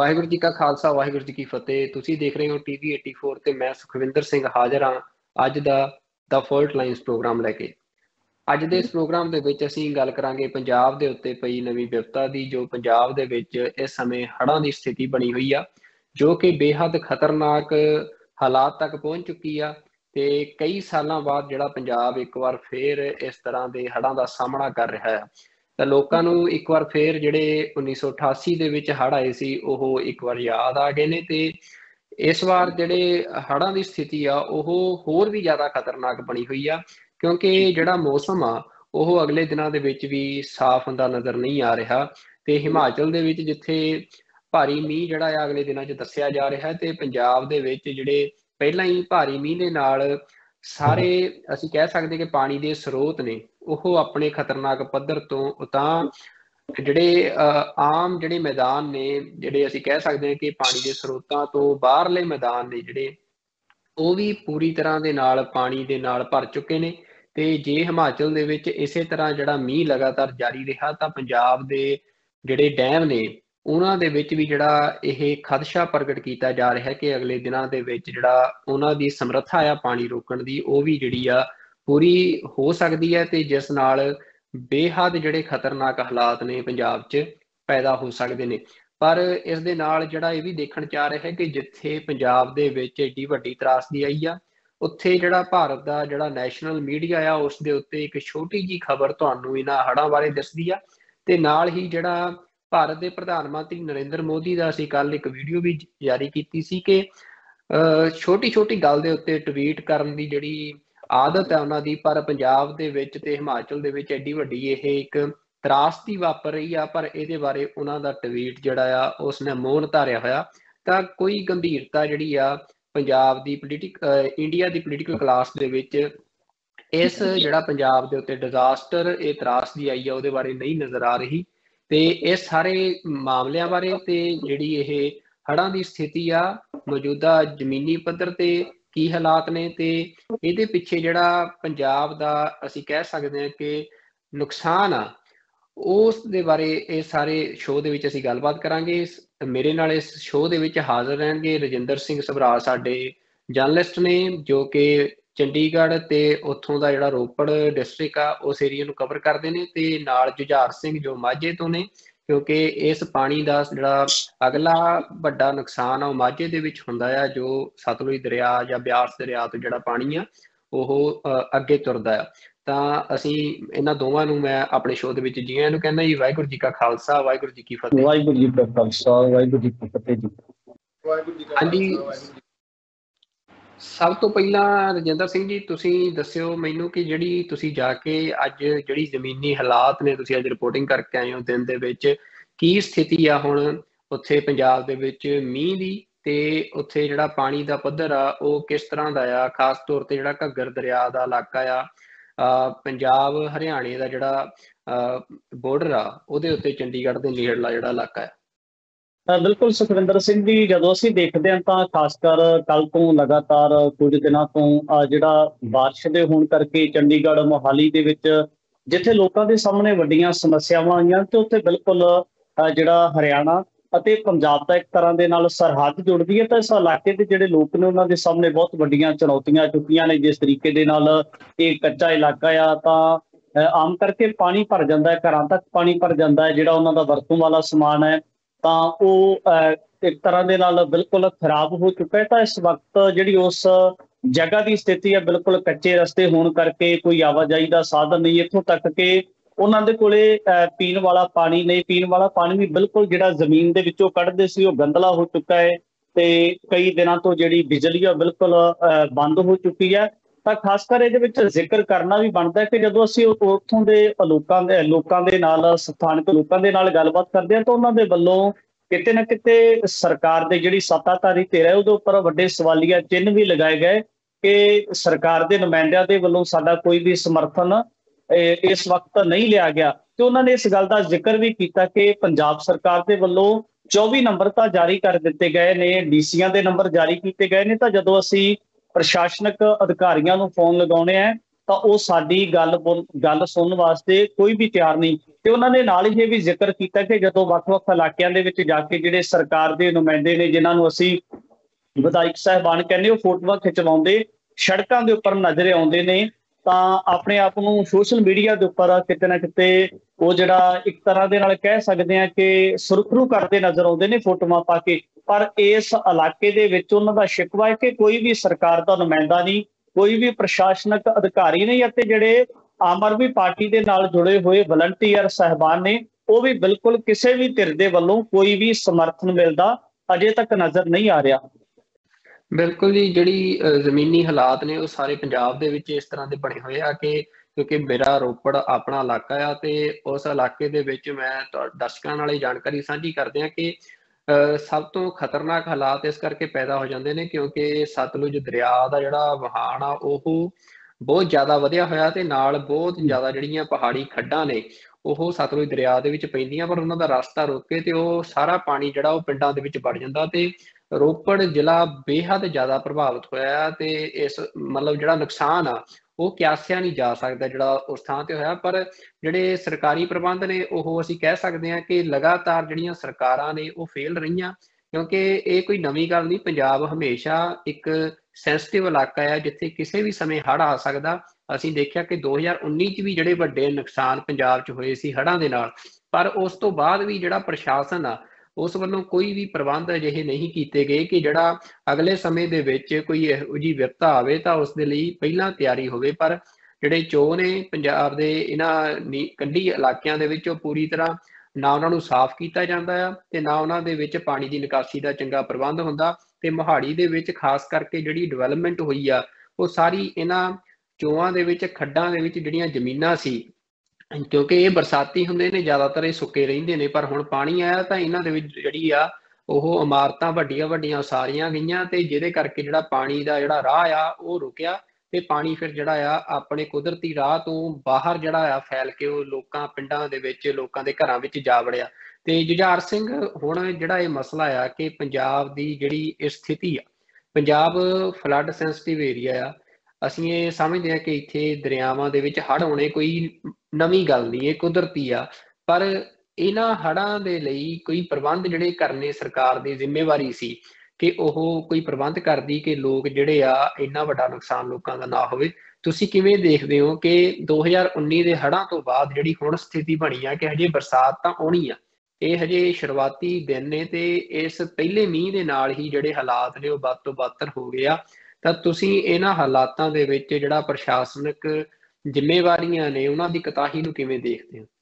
ਵਾਹਿਗੁਰੂ ਜੀ ਕਾ ਖਾਲਸਾ ਵਾਹਿਗੁਰੂ ਜੀ ਕੀ ਫਤਿਹ। ਤੁਸੀਂ ਦੇਖ ਰਹੇ ਹੋ ਟੀਵੀ 84 ਤੇ ਮੈਂ ਸੁਖਵਿੰਦਰ ਸਿੰਘ ਹਾਜ਼ਰ ਹਾਂ ਅੱਜ ਦਾ ਫਾਲਟ ਲਾਈਨਸ ਪ੍ਰੋਗਰਾਮ ਲੈ ਕੇ। ਅੱਜ ਦੇ ਇਸ ਪ੍ਰੋਗਰਾਮ ਦੇ ਵਿੱਚ ਅਸੀਂ ਗੱਲ ਕਰਾਂਗੇ ਪੰਜਾਬ ਦੇ ਉੱਤੇ ਪਈ ਨਵੀਂ ਵਿਪਤਾ ਦੀ, ਜੋ ਪੰਜਾਬ ਦੇ ਵਿੱਚ ਇਸ ਸਮੇਂ ਹੜ੍ਹਾਂ ਦੀ ਸਥਿਤੀ ਬਣੀ ਹੋਈ ਆ, ਜੋ ਕਿ ਬੇਹੱਦ ਖਤਰਨਾਕ ਹਾਲਾਤ ਤੱਕ ਪਹੁੰਚ ਚੁੱਕੀ ਆ। ਤੇ ਕਈ ਸਾਲਾਂ ਬਾਅਦ ਜਿਹੜਾ ਪੰਜਾਬ ਇੱਕ ਵਾਰ ਫੇਰ ਇਸ ਤਰ੍ਹਾਂ ਦੇ ਹੜ੍ਹਾਂ ਦਾ ਸਾਹਮਣਾ ਕਰ ਰਿਹਾ ਆ। ਤਾਂ ਲੋਕਾਂ ਨੂੰ ਇੱਕ ਵਾਰ ਫੇਰ ਜਿਹੜੇ 1988 ਦੇ ਵਿੱਚ ਹੜ੍ਹ ਆਏ ਸੀ ਉਹ ਇੱਕ ਵਾਰ ਯਾਦ ਆ ਗਏ ਨੇ, ਤੇ ਇਸ ਵਾਰ ਜਿਹੜੇ ਹੜ੍ਹਾਂ ਦੀ ਸਥਿਤੀ ਆ ਉਹ ਹੋਰ ਵੀ ਜ਼ਿਆਦਾ ਖਤਰਨਾਕ ਬਣੀ ਹੋਈ ਆ, ਕਿਉਂਕਿ ਜਿਹੜਾ ਮੌਸਮ ਆ ਉਹ ਅਗਲੇ ਦਿਨਾਂ ਦੇ ਵਿੱਚ ਵੀ ਸਾਫ਼ ਹੁੰਦਾ ਨਜ਼ਰ ਨਹੀਂ ਆ ਰਿਹਾ। ਤੇ ਹਿਮਾਚਲ ਦੇ ਵਿੱਚ ਜਿੱਥੇ ਭਾਰੀ ਮੀਂਹ ਜਿਹੜਾ ਆ ਅਗਲੇ ਦਿਨਾਂ 'ਚ ਦੱਸਿਆ ਜਾ ਰਿਹਾ, ਤੇ ਪੰਜਾਬ ਦੇ ਵਿੱਚ ਜਿਹੜੇ ਪਹਿਲਾਂ ਹੀ ਭਾਰੀ ਮੀਂਹ ਦੇ ਨਾਲ ਸਾਰੇ ਅਸੀਂ ਕਹਿ ਸਕਦੇ ਕਿ ਪਾਣੀ ਦੇ ਸਰੋਤ ਨੇ ਉਹ ਆਪਣੇ ਖਤਰਨਾਕ ਪੱਧਰ ਤੋਂ ਤਾਂ ਜਿਹੜੇ ਆਮ ਜਿਹੜੇ ਮੈਦਾਨ ਨੇ, ਜਿਹੜੇ ਅਸੀਂ ਕਹਿ ਸਕਦੇ ਹਾਂ ਕਿ ਪਾਣੀ ਦੇ ਸਰੋਤਾਂ ਤੋਂ ਬਾਹਰਲੇ ਮੈਦਾਨ ਨੇ ਜਿਹੜੇ, ਉਹ ਵੀ ਪੂਰੀ ਤਰ੍ਹਾਂ ਦੇ ਨਾਲ ਪਾਣੀ ਦੇ ਨਾਲ ਭਰ ਚੁੱਕੇ ਨੇ। ਤੇ ਜੇ ਹਿਮਾਚਲ ਦੇ ਵਿੱਚ ਇਸੇ ਤਰ੍ਹਾਂ ਜਿਹੜਾ ਮੀਂਹ ਲਗਾਤਾਰ ਜਾਰੀ ਰਿਹਾ ਤਾਂ ਪੰਜਾਬ ਦੇ ਜਿਹੜੇ ਡੈਮ ਨੇ ਉਹਨਾਂ ਦੇ ਵਿੱਚ ਵੀ ਜਿਹੜਾ ਇਹ ਖਦਸ਼ਾ ਪ੍ਰਗਟ ਕੀਤਾ ਜਾ ਰਿਹਾ ਕਿ ਅਗਲੇ ਦਿਨਾਂ ਦੇ ਵਿੱਚ ਜਿਹੜਾ ਉਹਨਾਂ ਦੀ ਸਮਰੱਥਾ ਆ ਪਾਣੀ ਰੋਕਣ ਦੀ ਉਹ ਵੀ ਜਿਹੜੀ ਆ ਪੂਰੀ ਹੋ ਸਕਦੀ ਹੈ, ਤੇ ਜਿਸ ਨਾਲ ਬੇਹੱਦ ਜਿਹੜੇ ਖਤਰਨਾਕ ਹਾਲਾਤ ਨੇ ਪੰਜਾਬ 'ਚ ਪੈਦਾ ਹੋ ਸਕਦੇ ਨੇ। ਪਰ ਇਸ ਦੇ ਨਾਲ ਜਿਹੜਾ ਇਹ ਵੀ ਦੇਖਣ 'ਚ ਆ ਰਿਹਾ ਹੈ ਕਿ ਜਿੱਥੇ ਪੰਜਾਬ ਦੇ ਵਿੱਚ ਏਡੀ ਵੱਡੀ ਤਰਾਸਦੀ ਆਈ ਆ, ਉੱਥੇ ਜਿਹੜਾ ਭਾਰਤ ਦਾ ਜਿਹੜਾ ਨੈਸ਼ਨਲ ਮੀਡੀਆ ਆ ਉਸ ਦੇ ਉੱਤੇ ਇੱਕ ਛੋਟੀ ਜਿਹੀ ਖਬਰ ਤੁਹਾਨੂੰ ਇਹਨਾਂ ਹੜ੍ਹਾਂ ਬਾਰੇ ਦੱਸਦੀ ਆ। ਤੇ ਨਾਲ ਹੀ ਜਿਹੜਾ ਭਾਰਤ ਦੇ ਪ੍ਰਧਾਨ ਮੰਤਰੀ ਨਰਿੰਦਰ ਮੋਦੀ ਦਾ ਅਸੀਂ ਕੱਲ ਇੱਕ ਵੀਡੀਓ ਵੀ ਜਾਰੀ ਕੀਤੀ ਸੀ ਕਿ ਛੋਟੀ ਛੋਟੀ ਗੱਲ ਦੇ ਉੱਤੇ ਟਵੀਟ ਕਰਨ ਦੀ ਜਿਹੜੀ ਆਦਤ ਹੈ ਉਹਨਾਂ ਦੀ, ਪਰ ਪੰਜਾਬ ਦੇ ਵਿੱਚ ਤੇ ਹਿਮਾਚਲ ਦੇ ਵਿੱਚ ਐਡੀ ਵੱਡੀ ਇਹ ਇੱਕ ਤਰਾਸਦੀ ਵਾਪਰ ਰਹੀ ਆ, ਪਰ ਇਹਦੇ ਬਾਰੇ ਉਹਨਾਂ ਦਾ ਟਵੀਟ ਜਿਹੜਾ ਆ ਉਸਨੇ ਮੌਨ ਧਾਰਿਆ ਹੋਇਆ। ਤਾਂ ਕੋਈ ਗੰਭੀਰਤਾ ਜਿਹੜੀ ਆ ਪੰਜਾਬ ਦੀ ਇੰਡੀਆ ਦੀ ਪੋਲੀਟੀਕਲ ਕਲਾਸ ਦੇ ਵਿੱਚ ਇਸ ਜਿਹੜਾ ਪੰਜਾਬ ਦੇ ਉੱਤੇ ਡਿਜ਼ਾਸਟਰ ਇਹ ਤਰਾਸਦੀ ਆਈ ਆ ਉਹਦੇ ਬਾਰੇ ਨਹੀਂ ਨਜ਼ਰ ਆ ਰਹੀ। ਤੇ ਇਹ ਸਾਰੇ ਮਾਮਲਿਆਂ ਬਾਰੇ ਤੇ ਜਿਹੜੀ ਇਹ ਹੜ੍ਹਾਂ ਦੀ ਸਥਿਤੀ ਆ ਮੌਜੂਦਾ ਜ਼ਮੀਨੀ ਪੱਧਰ ਤੇ ਕੀ ਹਾਲਾਤ ਨੇ, ਤੇ ਇਹਦੇ ਪਿੱਛੇ ਜਿਹੜਾ ਪੰਜਾਬ ਦਾ ਅਸੀਂ ਕਹਿ ਸਕਦੇ ਹਾਂ ਕਿ ਨੁਕਸਾਨ ਆ ਉਸ ਦੇ ਬਾਰੇ ਇਹ ਸਾਰੇ ਸ਼ੋਅ ਦੇ ਵਿੱਚ ਅਸੀਂ ਗੱਲਬਾਤ ਕਰਾਂਗੇ। ਮੇਰੇ ਨਾਲ ਇਸ ਸ਼ੋਅ ਦੇ ਵਿੱਚ ਹਾਜ਼ਰ ਰਹਿਣਗੇ ਰਜਿੰਦਰ ਸਿੰਘ ਸਭਰਾ, ਸਾਡੇ ਜਰਨਲਿਸਟ ਨੇ ਜੋ ਕਿ ਚੰਡੀਗੜ੍ਹ ਤੇ ਉੱਥੋਂ ਦਾ ਜਿਹੜਾ ਰੋਪੜ ਡਿਸਟ੍ਰਿਕਟ ਆ ਉਸ ਏਰੀਆ ਨੂੰ ਕਵਰ ਕਰਦੇ ਨੇ, ਤੇ ਨਾਲ ਜੁਝਾਰ ਸਿੰਘ ਜੋ ਮਾਝੇ ਤੋਂ ਨੇ, ਕਿਉਂਕਿ ਇਸ ਪਾਣੀ ਦਾ ਜਿਹੜਾ ਅਗਲਾ ਵੱਡਾ ਨੁਕਸਾਨ ਆ ਉਹ ਮਾਝੇ ਦੇ ਵਿੱਚ ਹੁੰਦਾ ਆ, ਜੋ ਸਤਲੁਜ ਦਰਿਆ ਜਾਂ ਬਿਆਸ ਦਰਿਆ ਤੋਂ ਜਿਹੜਾ ਪਾਣੀ ਆ ਉਹ ਅੱਗੇ ਤੁਰਦਾ ਆ। ਤਾਂ ਅਸੀਂ ਇਹਨਾਂ ਦੋਵਾਂ ਨੂੰ ਮੈਂ ਆਪਣੇ ਸ਼ੋਅ ਦੇ ਵਿੱਚ ਜੀ ਆਇਆਂ ਨੂੰ ਕਹਿੰਦਾ ਜੀ। ਵਾਹਿਗੁਰੂ ਜੀ ਕਾ ਖਾਲਸਾ ਵਾਹਿਗੁਰੂ ਜੀ ਕੀ ਫਤਿਹ। ਵਾਹਿਗੁਰੂ ਜੀ ਕਾ ਖਾਲਸਾ ਵਾਹਿਗੁਰੂ ਜੀ ਕੀ ਫਤਿਹ ਜੀ। ਹਾਂਜੀ, ਸਭ ਤੋਂ ਪਹਿਲਾਂ ਰਜਿੰਦਰ ਸਿੰਘ ਜੀ ਤੁਸੀਂ ਦੱਸਿਓ ਮੈਨੂੰ ਕਿ ਜਿਹੜੀ ਤੁਸੀਂ ਜਾ ਕੇ ਅੱਜ ਜਿਹੜੀ ਜ਼ਮੀਨੀ ਹਾਲਾਤ ਨੇ ਤੁਸੀਂ ਅੱਜ ਰਿਪੋਰਟਿੰਗ ਕਰਕੇ ਆਏ ਹੋ ਦਿਨ ਦੇ ਵਿੱਚ, ਕੀ ਸਥਿਤੀ ਆ ਹੁਣ ਉੱਥੇ ਪੰਜਾਬ ਦੇ ਵਿੱਚ ਮੀਂਹ ਦੀ, ਤੇ ਉੱਥੇ ਜਿਹੜਾ ਪਾਣੀ ਦਾ ਪੱਧਰ ਆ ਉਹ ਕਿਸ ਤਰ੍ਹਾਂ ਦਾ ਆ, ਖਾਸ ਤੌਰ ਤੇ ਜਿਹੜਾ ਘੱਗਰ ਦਰਿਆ ਦਾ ਇਲਾਕਾ ਆ, ਪੰਜਾਬ ਹਰਿਆਣੇ ਦਾ ਜਿਹੜਾ ਬਾਰਡਰ ਆ ਉਹਦੇ ਉੱਤੇ ਚੰਡੀਗੜ੍ਹ ਦੇ ਨੇੜਲਾ ਜਿਹੜਾ ਇਲਾਕਾ ਹੈ। ਬਿਲਕੁਲ ਸੁਖਵਿੰਦਰ ਸਿੰਘ ਜੀ, ਜਦੋਂ ਅਸੀਂ ਦੇਖਦੇ ਹਾਂ ਤਾਂ ਖਾਸ ਕਰ ਕੱਲ ਤੋਂ ਲਗਾਤਾਰ ਕੁਝ ਦਿਨਾਂ ਤੋਂ ਜਿਹੜਾ ਬਾਰਿਸ਼ ਦੇ ਹੋਣ ਕਰਕੇ ਚੰਡੀਗੜ੍ਹ ਮੋਹਾਲੀ ਦੇ ਵਿੱਚ ਜਿੱਥੇ ਲੋਕਾਂ ਦੇ ਸਾਹਮਣੇ ਵੱਡੀਆਂ ਸਮੱਸਿਆਵਾਂ ਆਈਆਂ, ਤੇ ਉੱਥੇ ਬਿਲਕੁਲ ਜਿਹੜਾ ਹਰਿਆਣਾ ਅਤੇ ਪੰਜਾਬ ਦਾ ਇੱਕ ਤਰ੍ਹਾਂ ਦੇ ਨਾਲ ਸਰਹੱਦ ਜੁੜਦੀ ਹੈ, ਤਾਂ ਇਸ ਇਲਾਕੇ ਦੇ ਜਿਹੜੇ ਲੋਕ ਨੇ ਉਹਨਾਂ ਦੇ ਸਾਹਮਣੇ ਬਹੁਤ ਵੱਡੀਆਂ ਚੁਣੌਤੀਆਂ ਚੁੱਕੀਆਂ ਨੇ। ਜਿਸ ਤਰੀਕੇ ਦੇ ਨਾਲ ਇਹ ਕੱਚਾ ਇਲਾਕਾ ਆ ਤਾਂ ਆਮ ਕਰਕੇ ਪਾਣੀ ਭਰ ਜਾਂਦਾ ਹੈ, ਘਰਾਂ ਤੱਕ ਪਾਣੀ ਭਰ ਜਾਂਦਾ ਹੈ, ਜਿਹੜਾ ਉਹਨਾਂ ਦਾ ਵਰਤੋਂ ਵਾਲਾ ਸਮਾਨ ਹੈ ਤਾਂ ਉਹ ਇੱਕ ਤਰ੍ਹਾਂ ਦੇ ਨਾਲ ਬਿਲਕੁਲ ਖਰਾਬ ਹੋ ਚੁੱਕਾ ਹੈ। ਤਾਂ ਇਸ ਵਕਤ ਜਿਹੜੀ ਉਸ ਜਗ੍ਹਾ ਦੀ ਸਥਿਤੀ ਹੈ ਬਿਲਕੁਲ ਕੱਚੇ ਰਸਤੇ ਹੋਣ ਕਰਕੇ ਕੋਈ ਆਵਾਜਾਈ ਦਾ ਸਾਧਨ ਨਹੀਂ, ਇੱਥੋਂ ਤੱਕ ਕਿ ਉਹਨਾਂ ਦੇ ਕੋਲੇ ਪੀਣ ਵਾਲਾ ਪਾਣੀ ਨਹੀਂ, ਪੀਣ ਵਾਲਾ ਪਾਣੀ ਵੀ ਬਿਲਕੁਲ ਜਿਹੜਾ ਜ਼ਮੀਨ ਦੇ ਵਿੱਚੋਂ ਕੱਢਦੇ ਸੀ ਉਹ ਗੰਦਲਾ ਹੋ ਚੁੱਕਾ ਹੈ, ਤੇ ਕਈ ਦਿਨਾਂ ਤੋਂ ਜਿਹੜੀ ਬਿਜਲੀ ਆ ਬਿਲਕੁਲ ਬੰਦ ਹੋ ਚੁੱਕੀ ਹੈ। ਤਾਂ ਖਾਸ ਕਰ ਇਹਦੇ ਵਿੱਚ ਜ਼ਿਕਰ ਕਰਨਾ ਵੀ ਬਣਦਾ ਕਿ ਜਦੋਂ ਅਸੀਂ ਉੱਥੋਂ ਦੇ ਲੋਕਾਂ ਦੇ ਨਾਲ, ਸਥਾਨਕ ਲੋਕਾਂ ਦੇ ਨਾਲ ਗੱਲਬਾਤ ਕਰਦੇ ਹਾਂ ਤਾਂ ਉਹਨਾਂ ਦੇ ਵੱਲੋਂ ਕਿਤੇ ਨਾ ਕਿਤੇ ਸਰਕਾਰ ਦੇ ਜਿਹੜੀ ਸੱਤਾਧਾਰੀ ਧਿਰ ਹੈ ਉਹਦੇ ਉੱਪਰ ਵੱਡੇ ਸਵਾਲੀਆ ਚਿੰਨ੍ਹ ਵੀ ਲਗਾਏ ਗਏ ਕਿ ਸਰਕਾਰ ਦੇ ਨੁਮਾਇੰਦਿਆਂ ਦੇ ਵੱਲੋਂ ਸਾਡਾ ਕੋਈ ਵੀ ਸਮਰਥਨ ਇਸ ਵਕਤ ਨਹੀਂ ਲਿਆ ਗਿਆ। ਤੇ ਉਹਨਾਂ ਨੇ ਇਸ ਗੱਲ ਦਾ ਜ਼ਿਕਰ ਵੀ ਕੀਤਾ ਕਿ ਪੰਜਾਬ ਸਰਕਾਰ ਦੇ ਵੱਲੋਂ 24 ਨੰਬਰ ਤਾਂ ਜਾਰੀ ਕਰ ਦਿੱਤੇ ਗਏ ਨੇ, ਡੀਸੀਆਂ ਦੇ ਨੰਬਰ ਜਾਰੀ ਕੀਤੇ ਗਏ ਨੇ, ਤਾਂ ਜਦੋਂ ਅਸੀਂ ਪ੍ਰਸ਼ਾਸਨਿਕ ਅਧਿਕਾਰੀਆਂ ਨੂੰ ਫੋਨ ਲਗਾਉਣੇ ਆ ਤਾਂ ਉਹ ਸਾਡੀ ਗੱਲ ਸੁਣਨ ਵਾਸਤੇ ਕੋਈ ਵੀ ਤਿਆਰ ਨਹੀਂ। ਤੇ ਉਹਨਾਂ ਨੇ ਨਾਲ ਹੀ ਇਹ ਵੀ ਜ਼ਿਕਰ ਕੀਤਾ ਕਿ ਜਦੋਂ ਵੱਖ-ਵੱਖ ਇਲਾਕਿਆਂ ਦੇ ਵਿੱਚ ਜਾ ਕੇ ਜਿਹੜੇ ਸਰਕਾਰ ਦੇ ਨੁਮਾਇੰਦੇ ਨੇ, ਜਿਨ੍ਹਾਂ ਨੂੰ ਅਸੀਂ ਵਿਧਾਇਕ ਸਾਹਿਬਾਨ ਕਹਿੰਦੇ, ਉਹ ਫੋਟੋਆਂ ਖਿਚਵਾਉਂਦੇ ਸੜਕਾਂ ਦੇ ਉੱਪਰ ਨਜ਼ਰ ਆਉਂਦੇ ਨੇ, ਤਾਂ ਆਪਣੇ ਆਪ ਨੂੰ ਸੋਸ਼ਲ ਮੀਡੀਆ ਦੇ ਉੱਪਰ ਕਿਤੇ ਨਾ ਕਿਤੇ ਉਹ ਜਿਹੜਾ ਇੱਕ ਤਰ੍ਹਾਂ ਦੇ ਨਾਲ ਕਹਿ ਸਕਦੇ ਹਾਂ ਕਿ ਸੁਰਖਰੂ ਕਰਦੇ ਨਜ਼ਰ ਆਉਂਦੇ ਨੇ ਫੋਟੋਆਂ ਪਾ ਕੇ। ਪਰ ਇਸ ਇਲਾਕੇ ਦੇ ਵਿੱਚ ਉਹਨਾਂ ਦਾ ਸ਼ਿਕਵਾ ਹੈ ਕਿ ਕੋਈ ਵੀ ਸਰਕਾਰ ਦਾ ਨੁਮਾਇੰਦਾ ਨਹੀਂ, ਕੋਈ ਵੀ ਪ੍ਰਸ਼ਾਸਨਿਕ ਅਧਿਕਾਰੀ ਨਹੀਂ, ਅਤੇ ਜਿਹੜੇ ਆਮ ਆਦਮੀ ਪਾਰਟੀ ਦੇ ਨਾਲ ਜੁੜੇ ਹੋਏ ਵਲੰਟੀਅਰ ਸਾਹਿਬਾਨ ਨੇ, ਉਹ ਵੀ ਬਿਲਕੁਲ ਕਿਸੇ ਵੀ ਧਿਰ ਦੇ ਵੱਲੋਂ ਕੋਈ ਵੀ ਸਮਰਥਨ ਮਿਲਦਾ ਅਜੇ ਤੱਕ ਨਜ਼ਰ ਨਹੀਂ ਆ ਰਿਹਾ। ਬਿਲਕੁਲ ਜੀ, ਜਿਹੜੀ ਜ਼ਮੀਨੀ ਹਾਲਾਤ ਨੇ ਉਹ ਸਾਰੇ ਪੰਜਾਬ ਦੇ ਵਿੱਚ ਇਸ ਤਰ੍ਹਾਂ ਦੇ ਬਣੇ ਹੋਏ ਆ ਕਿ ਕਿਉਂਕਿ ਮੇਰਾ ਰੋਪੜ ਆਪਣਾ ਇਲਾਕਾ ਆ ਤੇ ਉਸ ਇਲਾਕੇ ਦੇ ਵਿੱਚ ਮੈਂ ਦਰਸ਼ਕਾਂ ਨਾਲ ਇਹ ਜਾਣਕਾਰੀ ਸਾਂਝੀ ਕਰਦੇ ਹਾਂ ਕਿ ਸਭ ਤੋਂ ਖਤਰਨਾਕ ਹਾਲਾਤ ਇਸ ਕਰਕੇ ਪੈਦਾ ਹੋ ਜਾਂਦੇ ਨੇ ਕਿਉਂਕਿ ਸਤਲੁਜ ਦਰਿਆ ਦਾ ਜਿਹੜਾ ਵਹਾਣ ਆ ਉਹ ਬਹੁਤ ਜ਼ਿਆਦਾ ਵਧਿਆ ਹੋਇਆ ਤੇ ਨਾਲ ਬਹੁਤ ਜ਼ਿਆਦਾ ਜਿਹੜੀਆਂ ਪਹਾੜੀ ਖੱਡਾਂ ਨੇ ਉਹ ਸਤਲੁਜ ਦਰਿਆ ਦੇ ਵਿੱਚ ਪੈਂਦੀਆਂ, ਪਰ ਉਹਨਾਂ ਦਾ ਰਸਤਾ ਰੋਕੇ ਤੇ ਉਹ ਸਾਰਾ ਪਾਣੀ ਜਿਹੜਾ ਉਹ ਪਿੰਡਾਂ ਦੇ ਵਿੱਚ ਵੜ ਜਾਂਦਾ ਤੇ ਰੋਪੜ ਜ਼ਿਲ੍ਹਾ ਬੇਹੱਦ ਜ਼ਿਆਦਾ ਪ੍ਰਭਾਵਿਤ ਹੋਇਆ ਤੇ ਇਸ ਮਤਲਬ ਜਿਹੜਾ ਨੁਕਸਾਨ ਆ ਉਹ ਕਿਆਸਿਆ ਨਹੀਂ ਜਾ ਸਕਦਾ ਜਿਹੜਾ ਉਸ ਥਾਂ ਤੇ ਹੋਇਆ। ਪਰ ਜਿਹੜੇ ਸਰਕਾਰੀ ਪ੍ਰਬੰਧ ਨੇ ਉਹ ਅਸੀਂ ਕਹਿ ਸਕਦੇ ਹਾਂ ਕਿ ਲਗਾਤਾਰ ਜਿਹੜੀਆਂ ਸਰਕਾਰਾਂ ਨੇ ਉਹ ਫੇਲ ਰਹੀਆਂ, ਕਿਉਂਕਿ ਇਹ ਕੋਈ ਨਵੀਂ ਗੱਲ ਨਹੀਂ। ਪੰਜਾਬ ਹਮੇਸ਼ਾ ਇੱਕ ਸੈਂਸਿਟਿਵ ਇਲਾਕਾ ਹੈ ਜਿੱਥੇ ਕਿਸੇ ਵੀ ਸਮੇਂ ਹੜ੍ਹ ਆ ਸਕਦਾ। ਅਸੀਂ ਦੇਖਿਆ ਕਿ 2019 ਚ ਵੀ ਜਿਹੜੇ ਵੱਡੇ ਨੁਕਸਾਨ ਪੰਜਾਬ ਚ ਹੋਏ ਸੀ ਹੜ੍ਹਾਂ ਦੇ ਨਾਲ, ਪਰ ਉਸ ਤੋਂ ਬਾਅਦ ਵੀ ਜਿਹੜਾ ਪ੍ਰਸ਼ਾਸਨ ਆ ਉਸ ਵੱਲੋਂ ਕੋਈ ਵੀ ਪ੍ਰਬੰਧ ਅਜਿਹੇ ਨਹੀਂ ਕੀਤੇ ਗਏ ਕਿ ਜਿਹੜਾ ਅਗਲੇ ਸਮੇਂ ਦੇ ਵਿੱਚ ਕੋਈ ਇਹੋ ਜਿਹੀ ਵਿਪਤਾ ਆਵੇ ਤਾਂ ਉਸ ਦੇ ਲਈ ਪਹਿਲਾਂ ਤਿਆਰੀ ਹੋਵੇ। ਪਰ ਜਿਹੜੇ ਚੋਅ ਨੇ ਪੰਜਾਬ ਦੇ ਇਹਨਾਂ ਕੰਢੀ ਇਲਾਕਿਆਂ ਦੇ ਵਿੱਚ ਉਹ ਪੂਰੀ ਤਰ੍ਹਾਂ ਨਾ ਉਹਨਾਂ ਨੂੰ ਸਾਫ਼ ਕੀਤਾ ਜਾਂਦਾ ਆ ਤੇ ਨਾ ਉਹਨਾਂ ਦੇ ਵਿੱਚ ਪਾਣੀ ਦੀ ਨਿਕਾਸੀ ਦਾ ਚੰਗਾ ਪ੍ਰਬੰਧ ਹੁੰਦਾ। ਤੇ ਮੋਹਾਲੀ ਦੇ ਵਿੱਚ ਖਾਸ ਕਰਕੇ ਜਿਹੜੀ ਡਿਵੈਲਪਮੈਂਟ ਹੋਈ ਆ ਉਹ ਸਾਰੀ ਇਹਨਾਂ ਚੋਆਂ ਦੇ ਵਿੱਚ ਖੱਡਾਂ ਦੇ ਵਿੱਚ ਜਿਹੜੀਆਂ ਜ਼ਮੀਨਾਂ ਸੀ, ਕਿਉਂਕਿ ਇਹ ਬਰਸਾਤੀ ਹੁੰਦੇ ਨੇ ਜ਼ਿਆਦਾਤਰ ਇਹ ਸੁੱਕੇ ਰਹਿੰਦੇ ਨੇ, ਪਰ ਹੁਣ ਪਾਣੀ ਆਇਆ ਤਾਂ ਇਹਨਾਂ ਦੇ ਵਿੱਚ ਜਿਹੜੀ ਆ ਉਹ ਇਮਾਰਤਾਂ ਵੱਡੀਆਂ ਵੱਡੀਆਂ ਉਸਾਰੀਆਂ ਗਈਆਂ ਤੇ ਜਿਹਦੇ ਕਰਕੇ ਜਿਹੜਾ ਪਾਣੀ ਦਾ ਜਿਹੜਾ ਰਾਹ ਆ ਉਹ ਰੁਕਿਆ ਤੇ ਪਾਣੀ ਫਿਰ ਜਿਹੜਾ ਆ ਆਪਣੇ ਕੁਦਰਤੀ ਰਾਹ ਤੋਂ ਬਾਹਰ ਜਿਹੜਾ ਆ ਫੈਲ ਕੇ ਉਹ ਲੋਕਾਂ ਪਿੰਡਾਂ ਦੇ ਵਿੱਚ ਲੋਕਾਂ ਦੇ ਘਰਾਂ ਵਿੱਚ ਜਾ ਵੜਿਆ। ਤੇ ਜੁਝਾਰ ਸਿੰਘ, ਹੁਣ ਜਿਹੜਾ ਇਹ ਮਸਲਾ ਆ ਕਿ ਪੰਜਾਬ ਦੀ ਜਿਹੜੀ ਇਹ ਸਥਿਤੀ ਆ, ਪੰਜਾਬ ਫਲੱਡ ਸੈਂਸਿਟਿਵ ਏਰੀਆ ਆ। ਅਸੀਂ ਇਹ ਸਮਝਦੇ ਹਾਂ ਕਿ ਇੱਥੇ ਦਰਿਆਵਾਂ ਦੇ ਵਿੱਚ ਹੜ੍ਹ ਆਉਣੇ ਕੋਈ ਨਵੀਂ ਗੱਲ ਨਹੀਂ, ਇਹ ਕੁਦਰਤੀ ਆ। ਪਰ ਇਹਨਾਂ ਹੜ੍ਹਾਂ ਦੇ ਲਈ ਕੋਈ ਪ੍ਰਬੰਧ ਜਿਹੜੇ ਕਰਨੇ ਸਰਕਾਰ ਦੀ ਜ਼ਿੰਮੇਵਾਰੀ ਸੀ ਕਿ ਉਹ ਕੋਈ ਪ੍ਰਬੰਧ ਕਰਦੀ ਕਿ ਲੋਕ ਜਿਹੜੇ ਆ ਇੰਨਾ ਵੱਡਾ ਨੁਕਸਾਨ ਲੋਕਾਂ ਦਾ ਨਾ ਹੋਵੇ। ਤੁਸੀਂ ਕਿਵੇਂ ਦੇਖਦੇ ਹੋ ਕਿ 2019 ਦੇ ਹੜ੍ਹਾਂ ਤੋਂ ਬਾਅਦ ਜਿਹੜੀ ਹੁਣ ਸਥਿਤੀ ਬਣੀ ਆ ਕਿ ਹਜੇ ਬਰਸਾਤ ਤਾਂ ਆਉਣੀ ਆ, ਇਹ ਹਜੇ ਸ਼ੁਰੂਆਤੀ ਦਿਨ ਨੇ ਤੇ ਇਸ ਪਹਿਲੇ ਮੀਂਹ ਦੇ ਨਾਲ ਹੀ ਜਿਹੜੇ ਹਾਲਾਤ ਨੇ ਉਹ ਵੱਧ ਤੋਂ ਬਦਤਰ ਹੋ ਗਏ ਆ, ਤਾਂ ਤੁਸੀਂ ਇਹਨਾਂ ਹਾਲਾਤਾਂ ਦੇ ਵਿੱਚ ਜਿਹੜਾ ਪ੍ਰਸ਼ਾਸਨਿਕ ਜ਼ਿੰਮੇਵਾਰੀਆਂ ਨੇ ਉਹਨਾਂ ਦੀ ਕੋਤਾਹੀ ਨੂੰ ਕਿਵੇਂ ਦੇਖਦੇ ਹੋ?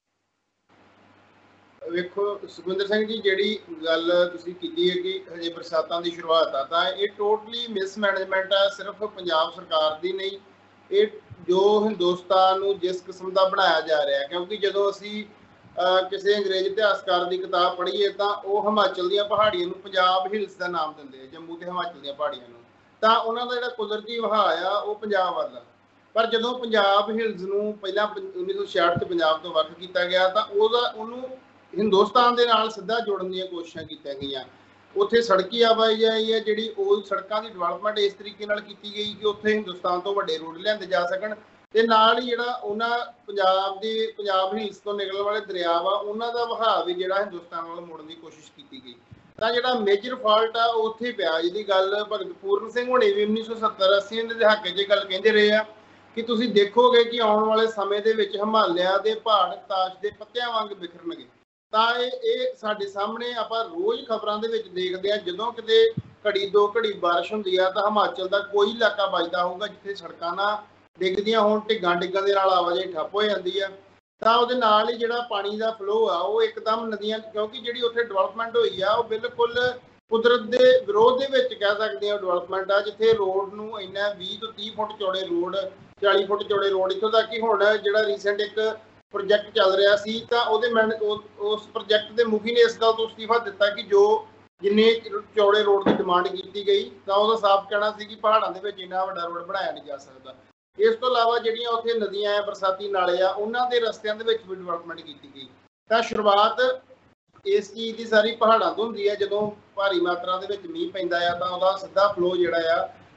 ਵੇਖੋ ਸੁਖਵਿੰਦਰ ਸਿੰਘ ਜੀ, ਜਿਹੜੀ ਗੱਲ ਤੁਸੀਂ ਕੀਤੀ ਹੈ ਕਿ ਹਜੇ ਬਰਸਾਤਾਂ ਦੀ ਸ਼ੁਰੂਆਤ ਆ, ਤਾਂ ਇਹ ਟੋਟਲੀ ਮਿਸਮੈਨੇਜਮੈਂਟ ਆ, ਸਿਰਫ ਪੰਜਾਬ ਸਰਕਾਰ ਦੀ ਨਹੀਂ, ਇਹ ਜੋ ਹਿੰਦੁਸਤਾਨ ਨੂੰ ਜਿਸ ਕਿਸਮ ਦਾ ਬਣਾਇਆ ਜਾ ਰਿਹਾ। ਕਿਉਂਕਿ ਜਦੋਂ ਅਸੀਂ ਕਿਸੇ ਅੰਗਰੇਜ਼ ਇਤਿਹਾਸਕਾਰ ਦੀ ਕਿਤਾਬ ਪੜ੍ਹੀਏ ਤਾਂ ਉਹ ਹਿਮਾਚਲ ਦੀਆਂ ਪਹਾੜੀਆਂ ਨੂੰ ਪੰਜਾਬ ਹਿਲਸ ਦਾ ਨਾਮ ਦਿੰਦੇ ਆ, ਜੰਮੂ ਤੇ ਹਿਮਾਚਲ ਦੀਆਂ ਪਹਾੜੀਆਂ ਨੂੰ, ਤਾਂ ਉਹਨਾਂ ਦਾ ਜਿਹੜਾ ਕੁਦਰਤੀ ਵਹਾਅ ਆ ਉਹ ਪੰਜਾਬ ਵੱਲ ਆ। ਪਰ ਜਦੋਂ ਪੰਜਾਬ ਹਿਲਸ ਨੂੰ ਪਹਿਲਾਂ 1966 ਚ ਪੰਜਾਬ ਤੋਂ ਵੱਖ ਕੀਤਾ ਗਿਆ ਤਾਂ ਉਹਨੂੰ ਹਿੰਦੁਸਤਾਨ ਦੇ ਨਾਲ ਸਿੱਧਾ ਜੋੜਨ ਦੀਆਂ ਕੋਸ਼ਿਸ਼ਾਂ ਕੀਤੀਆਂ ਗਈਆਂ। ਉੱਥੇ ਸੜਕੀ ਆਵਾਜਾਈ ਹੈ ਜਿਹੜੀ ਉਹ ਸੜਕਾਂ ਦੀ ਡਿਵੈਲਪਮੈਂਟ ਇਸ ਤਰੀਕੇ ਨਾਲ ਕੀਤੀ ਗਈ ਕਿ ਉੱਥੇ ਹਿੰਦੁਸਤਾਨ ਤੋਂ ਵੱਡੇ ਰੋਡ ਲਿਆਂਦੇ ਜਾ ਸਕਣ ਤੇ ਨਾਲ ਹੀ ਜਿਹੜਾ ਉਹਨਾਂ ਪੰਜਾਬ ਹਿਲਸ ਤੋਂ ਨਿਕਲਣ ਵਾਲੇ ਦਰਿਆ ਵਾ ਉਹਨਾਂ ਦਾ ਵਹਾਅ ਵੀ ਜਿਹੜਾ ਹਿੰਦੁਸਤਾਨ ਵੱਲ ਮੋੜਨ ਦੀ ਕੋਸ਼ਿਸ਼ ਕੀਤੀ ਗਈ। ਤਾਂ ਜਿਹੜਾ ਮੇਜਰ ਫਾਲਟ ਆ ਉੱਥੇ ਪਿਆ, ਜਿਹਦੀ ਗੱਲ ਭਗਤ ਪੂਰਨ ਸਿੰਘ ਹੋਣੀ ਵੀ 1970-80 ਦੇ ਦਹਾਕੇ 'ਚ ਗੱਲ ਕਹਿੰਦੇ ਰਹੇ ਆ ਕਿ ਤੁਸੀਂ ਦੇਖੋਗੇ ਕਿ ਆਉਣ ਵਾਲੇ ਸਮੇਂ ਦੇ ਵਿੱਚ ਹਿਮਾਲਿਆ ਦੇ ਪਹਾੜ ਤਾਸ਼ ਦੇ ਪੱਤਿਆਂ ਵਾਂਗ ਬਿਖਰਨਗੇ। ਤਾਂ ਇਹ ਸਾਡੇ ਸਾਹਮਣੇ ਆਪਾਂ ਰੋਜ਼ ਖਬਰਾਂ ਦੇ ਵਿੱਚ ਦੇਖਦੇ ਹਾਂ, ਜਦੋਂ ਕਿਤੇ ਘੜੀ ਦੋ ਘੜੀ ਬਾਰਿਸ਼ ਹੁੰਦੀ ਆ ਤਾਂ ਹਿਮਾਚਲ ਦਾ ਕੋਈ ਇਲਾਕਾ ਬਚਦਾ ਹੋਊਗਾ ਜਿੱਥੇ ਸੜਕਾਂ ਨਾ ਡਿੱਗਦੀਆਂ ਹੋਣ, ਢਿੱਗਾਂ ਡਿੱਗਣ ਦੇ ਨਾਲ ਆਵਾਜਾਈ ਠੱਪ ਹੋ ਜਾਂਦੀ ਆ। ਤਾਂ ਉਹਦੇ ਨਾਲ ਹੀ ਜਿਹੜਾ ਪਾਣੀ ਦਾ ਫਲੋ ਆ ਉਹ ਇੱਕਦਮ ਨਦੀਆਂ, ਕਿਉਂਕਿ ਜਿਹੜੀ ਉੱਥੇ ਡਿਵੈਲਪਮੈਂਟ ਹੋਈ ਆ ਉਹ ਬਿਲਕੁਲ ਕੁਦਰਤ ਦੇ ਵਿਰੋਧ ਦੇ ਵਿੱਚ ਕਹਿ ਸਕਦੇ ਆ ਡਿਵੈਲਪਮੈਂਟ ਆ, ਜਿੱਥੇ ਰੋਡ ਨੂੰ ਇੰਨਾ 20 ਤੋਂ 30 ਫੁੱਟ ਚੌੜੇ ਰੋਡ, 40 ਫੁੱਟ ਚੌੜੇ ਰੋਡ, ਇੱਥੋਂ ਤੱਕ ਕਿ ਹੁਣ ਜਿਹੜਾ ਰੀਸੈਂਟ ਇੱਕ ਪ੍ਰੋਜੈਕਟ ਚੱਲ ਰਿਹਾ ਸੀ ਤਾਂ ਉਸ ਪ੍ਰੋਜੈਕਟ ਦੇ ਮੁਖੀ ਨੇ ਇਸ ਗੱਲ ਤੋਂ ਅਸਤੀਫਾ ਦਿੱਤਾ ਕਿ ਜੋ ਜਿੰਨੇ ਚੌੜੇ ਰੋਡ ਦੀ ਡਿਮਾਂਡ ਕੀਤੀ ਗਈ ਤਾਂ ਉਹਦਾ ਸਾਫ਼ ਕਹਿਣਾ ਸੀ ਕਿ ਪਹਾੜਾਂ ਦੇ ਵਿੱਚ ਇੰਨਾ ਵੱਡਾ ਰੋਡ ਬਣਾਇਆ ਨਹੀਂ ਜਾ ਸਕਦਾ। ਇਸ ਤੋਂ ਇਲਾਵਾ ਜਿਹੜੀਆਂ ਉੱਥੇ ਨਦੀਆਂ ਆ, ਬਰਸਾਤੀ ਨਾਲੇ ਆ, ਉਹਨਾਂ ਦੇ ਰਸਤਿਆਂ ਦੇ ਵਿੱਚ ਵੀ ਡਿਵੈਲਪਮੈਂਟ ਕੀਤੀ ਗਈ। ਤਾਂ ਸ਼ੁਰੂਆਤ ਇਸ ਚੀਜ਼ ਦੀ ਸਾਰੀ ਪਹਾੜਾਂ ਤੋਂ ਹੁੰਦੀ ਹੈ। ਜਦੋਂ ਭਾਰੀ ਮਾਤਰਾ ਦੇ ਵਿੱਚ ਮੀਂਹ ਪੈਂਦਾ ਆ ਤਾਂ ਉਹਦਾ ਸਿੱਧਾ ਫਲੋ ਜਿਹੜਾ ਆ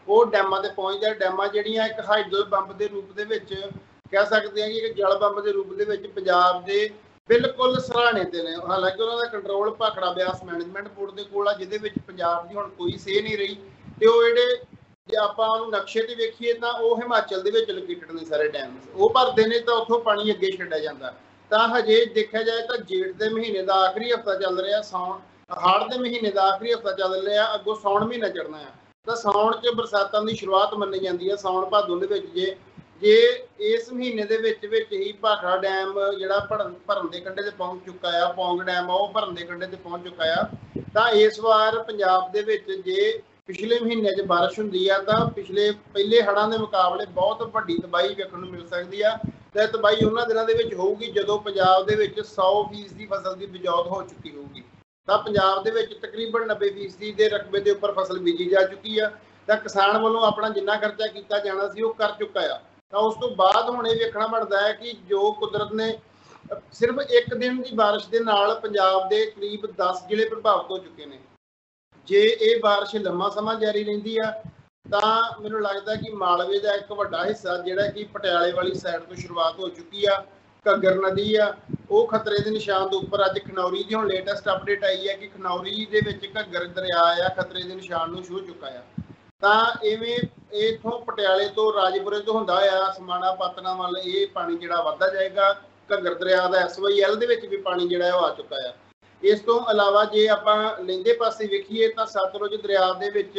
ਉਹ ਡੈਮਾਂ ਤੇ ਪਹੁੰਚਦਾ। ਡੈਮਾਂ ਜਿਹੜੀਆਂ ਇੱਕ ਹਾਈਡਲ ਪੰਪ ਦੇ ਰੂਪ ਦੇ ਵਿੱਚ ਕਹਿ ਸਕਦੇ ਹਾਂ ਕਿ ਇੱਕ ਜਲ ਪੰਪ ਦੇ ਰੂਪ ਦੇ ਵਿੱਚ ਪੰਜਾਬ ਦੇ ਬਿਲਕੁਲ ਸਰਾਣੇ ਤੇ ਨੇ। ਹਾਲਾਂਕਿ ਉਹਨਾਂ ਦਾ control Bhakra Beas management board ਦੇ ਕੋਲ ਆ, ਜਿਹਦੇ ਵਿੱਚ ਪੰਜਾਬ ਦੀ ਹੁਣ ਕੋਈ ਸੇ ਨਹੀਂ ਰਹੀ। ਤੇ ਉਹ ਜਿਹੜੇ ਜੇ ਆਪਾਂ ਉਹਨੂੰ ਨਕਸ਼ੇ ਤੇ ਵੇਖੀਏ ਤਾਂ ਉਹ ਹਿਮਾਚਲ ਦੇ ਵਿੱਚ ਲੋਕੇਟਡ ਨੇ ਸਾਰੇ ਡੈਮ। ਉਹ ਭਰਦੇ ਨੇ ਤਾਂ ਉੱਥੋਂ ਪਾਣੀ ਅੱਗੇ ਛੱਡਿਆ ਜਾਂਦਾ। ਤਾਂ ਹਜੇ ਦੇਖਿਆ ਜਾਏ ਤਾਂ ਜੇਠ ਦੇ ਮਹੀਨੇ ਦਾ ਆਖਰੀ ਹਫਤਾ ਚੱਲ ਰਿਹਾ, ਹਾੜ ਦੇ ਮਹੀਨੇ ਦਾ ਆਖਰੀ ਹਫਤਾ ਚੱਲ ਰਿਹਾ, ਅੱਗੋਂ ਸਾਉਣ ਮਹੀਨਾ ਚੜ੍ਹਨਾ ਆ। ਤਾਂ ਸਾਉਣ 'ਚ ਬਰਸਾਤਾਂ ਦੀ ਸ਼ੁਰੂਆਤ ਮੰਨੀ ਜਾਂਦੀ ਹੈ। ਸਾਉਣ ਭਾਦੋਂ ਦੇ ਵਿੱਚ ਜੇ ਇਸ ਮਹੀਨੇ ਦੇ ਵਿੱਚ ਹੀ ਭਾਖੜਾ ਡੈਮ ਜਿਹੜਾ ਭਰਨ ਦੇ ਕੰਢੇ ਤੇ ਪਹੁੰਚ ਚੁੱਕਾ ਆ, ਪੌਂਗ ਡੈਮ ਆ ਉਹ ਭਰਨ ਦੇ ਕੰਢੇ ਤੇ ਪਹੁੰਚ ਚੁੱਕਾ ਆ, ਤਾਂ ਇਸ ਵਾਰ ਪੰਜਾਬ ਦੇ ਵਿੱਚ ਜੇ ਪਿਛਲੇ ਮਹੀਨੇ 'ਚ ਬਾਰਿਸ਼ ਹੁੰਦੀ ਆ ਤਾਂ ਪਹਿਲੇ ਹੜ੍ਹਾਂ ਦੇ ਮੁਕਾਬਲੇ ਬਹੁਤ ਵੱਡੀ ਤਬਾਹੀ ਵੇਖਣ ਨੂੰ ਮਿਲ ਸਕਦੀ ਆ। ਤੇ ਤਬਾਹੀ ਉਹਨਾਂ ਦਿਨਾਂ ਦੇ ਵਿੱਚ ਹੋਊਗੀ ਜਦੋਂ ਪੰਜਾਬ ਦੇ ਵਿੱਚ 100% ਦੀ ਫਸਲ ਦੀ ਬਿਜੌਤ ਹੋ ਚੁੱਕੀ ਹੋਊਗੀ। ਤਾਂ ਪੰਜਾਬ ਦੇ ਵਿੱਚ ਤਕਰੀਬਨ 90% ਦੇ ਰਕਬੇ ਦੇ ਉੱਪਰ ਫਸਲ ਬੀਜੀ ਜਾ ਚੁੱਕੀ ਆ। ਤਾਂ ਕਿਸਾਨ ਵੱਲੋਂ ਆਪਣਾ ਜਿੰਨਾ ਖਰਚਾ ਕੀਤਾ ਜਾਣਾ ਸੀ ਉਹ ਕਰ ਚੁੱਕਾ ਆ। ਤਾਂ ਉਸ ਤੋਂ ਬਾਅਦ ਹੁਣ ਇਹ ਵੇਖਣਾ ਬਣਦਾ ਹੈ ਕਿ ਜੋ ਕੁਦਰਤ ਨੇ ਸਿਰਫ ਇੱਕ ਦਿਨ ਦੀ ਬਾਰਿਸ਼ ਦੇ ਨਾਲ ਪੰਜਾਬ ਦੇ ਕਰੀਬ 10 ਜ਼ਿਲ੍ਹੇ ਪ੍ਰਭਾਵਿਤ ਹੋ ਚੁੱਕੇ ਨੇ। ਜੇ ਇਹ ਬਾਰਿਸ਼ ਲੰਮਾ ਸਮਾਂ ਜਾਰੀ ਰਹਿੰਦੀ ਆ ਤਾਂ ਮੈਨੂੰ ਲੱਗਦਾ ਕਿ ਮਾਲਵੇ ਦਾ ਇੱਕ ਵੱਡਾ ਹਿੱਸਾ ਜਿਹੜਾ ਕਿ ਪਟਿਆਲੇ ਵਾਲੀ ਸਾਈਡ ਤੋਂ ਸ਼ੁਰੂਆਤ ਹੋ ਚੁੱਕੀ ਆ, ਘੱਗਰ ਨਦੀ ਆ, ਉਹ ਖਤਰੇ ਦੇ ਨਿਸ਼ਾਨ ਦੇ ਉੱਪਰ। ਅੱਜ ਖਨੌਰੀ ਦੀ ਹੁਣ ਲੇਟੈਸਟ ਅਪਡੇਟ ਆਈ ਹੈ ਕਿ ਖਨੌਰੀ ਦੇ ਵਿੱਚ ਘੱਗਰ ਦਰਿਆ ਆ ਖਤਰੇ ਦੇ ਨਿਸ਼ਾਨ ਨੂੰ ਛੂਹ ਚੁੱਕਾ ਆ। ਤਾਂ ਇਵੇਂ ਇਥੋਂ ਪਟਿਆਲੇ ਤੋਂ ਰਾਜਪੁਰੇ ਤੋਂ ਹੁੰਦਾ ਹੋਇਆ ਸਮਾਣਾ ਪਾਤਨਾ ਵੱਲ ਇਹ ਪਾਣੀ ਜਿਹੜਾ ਵੱਧਦਾ ਜਾਏਗਾ। ਘੱਗਰ ਦਰਿਆ ਦਾ SYL ਦੇ ਵਿੱਚ ਵੀ ਪਾਣੀ ਜਿਹੜਾ ਉਹ ਆ ਚੁੱਕਾ ਆ। ਇਸ ਤੋਂ ਇਲਾਵਾ ਜੇ ਆਪਾਂ ਲਹਿੰਦੇ ਪਾਸੇ ਵੇਖੀਏ ਤਾਂ ਸਤਲੁਜ ਦਰਿਆ ਦੇ ਵਿੱਚ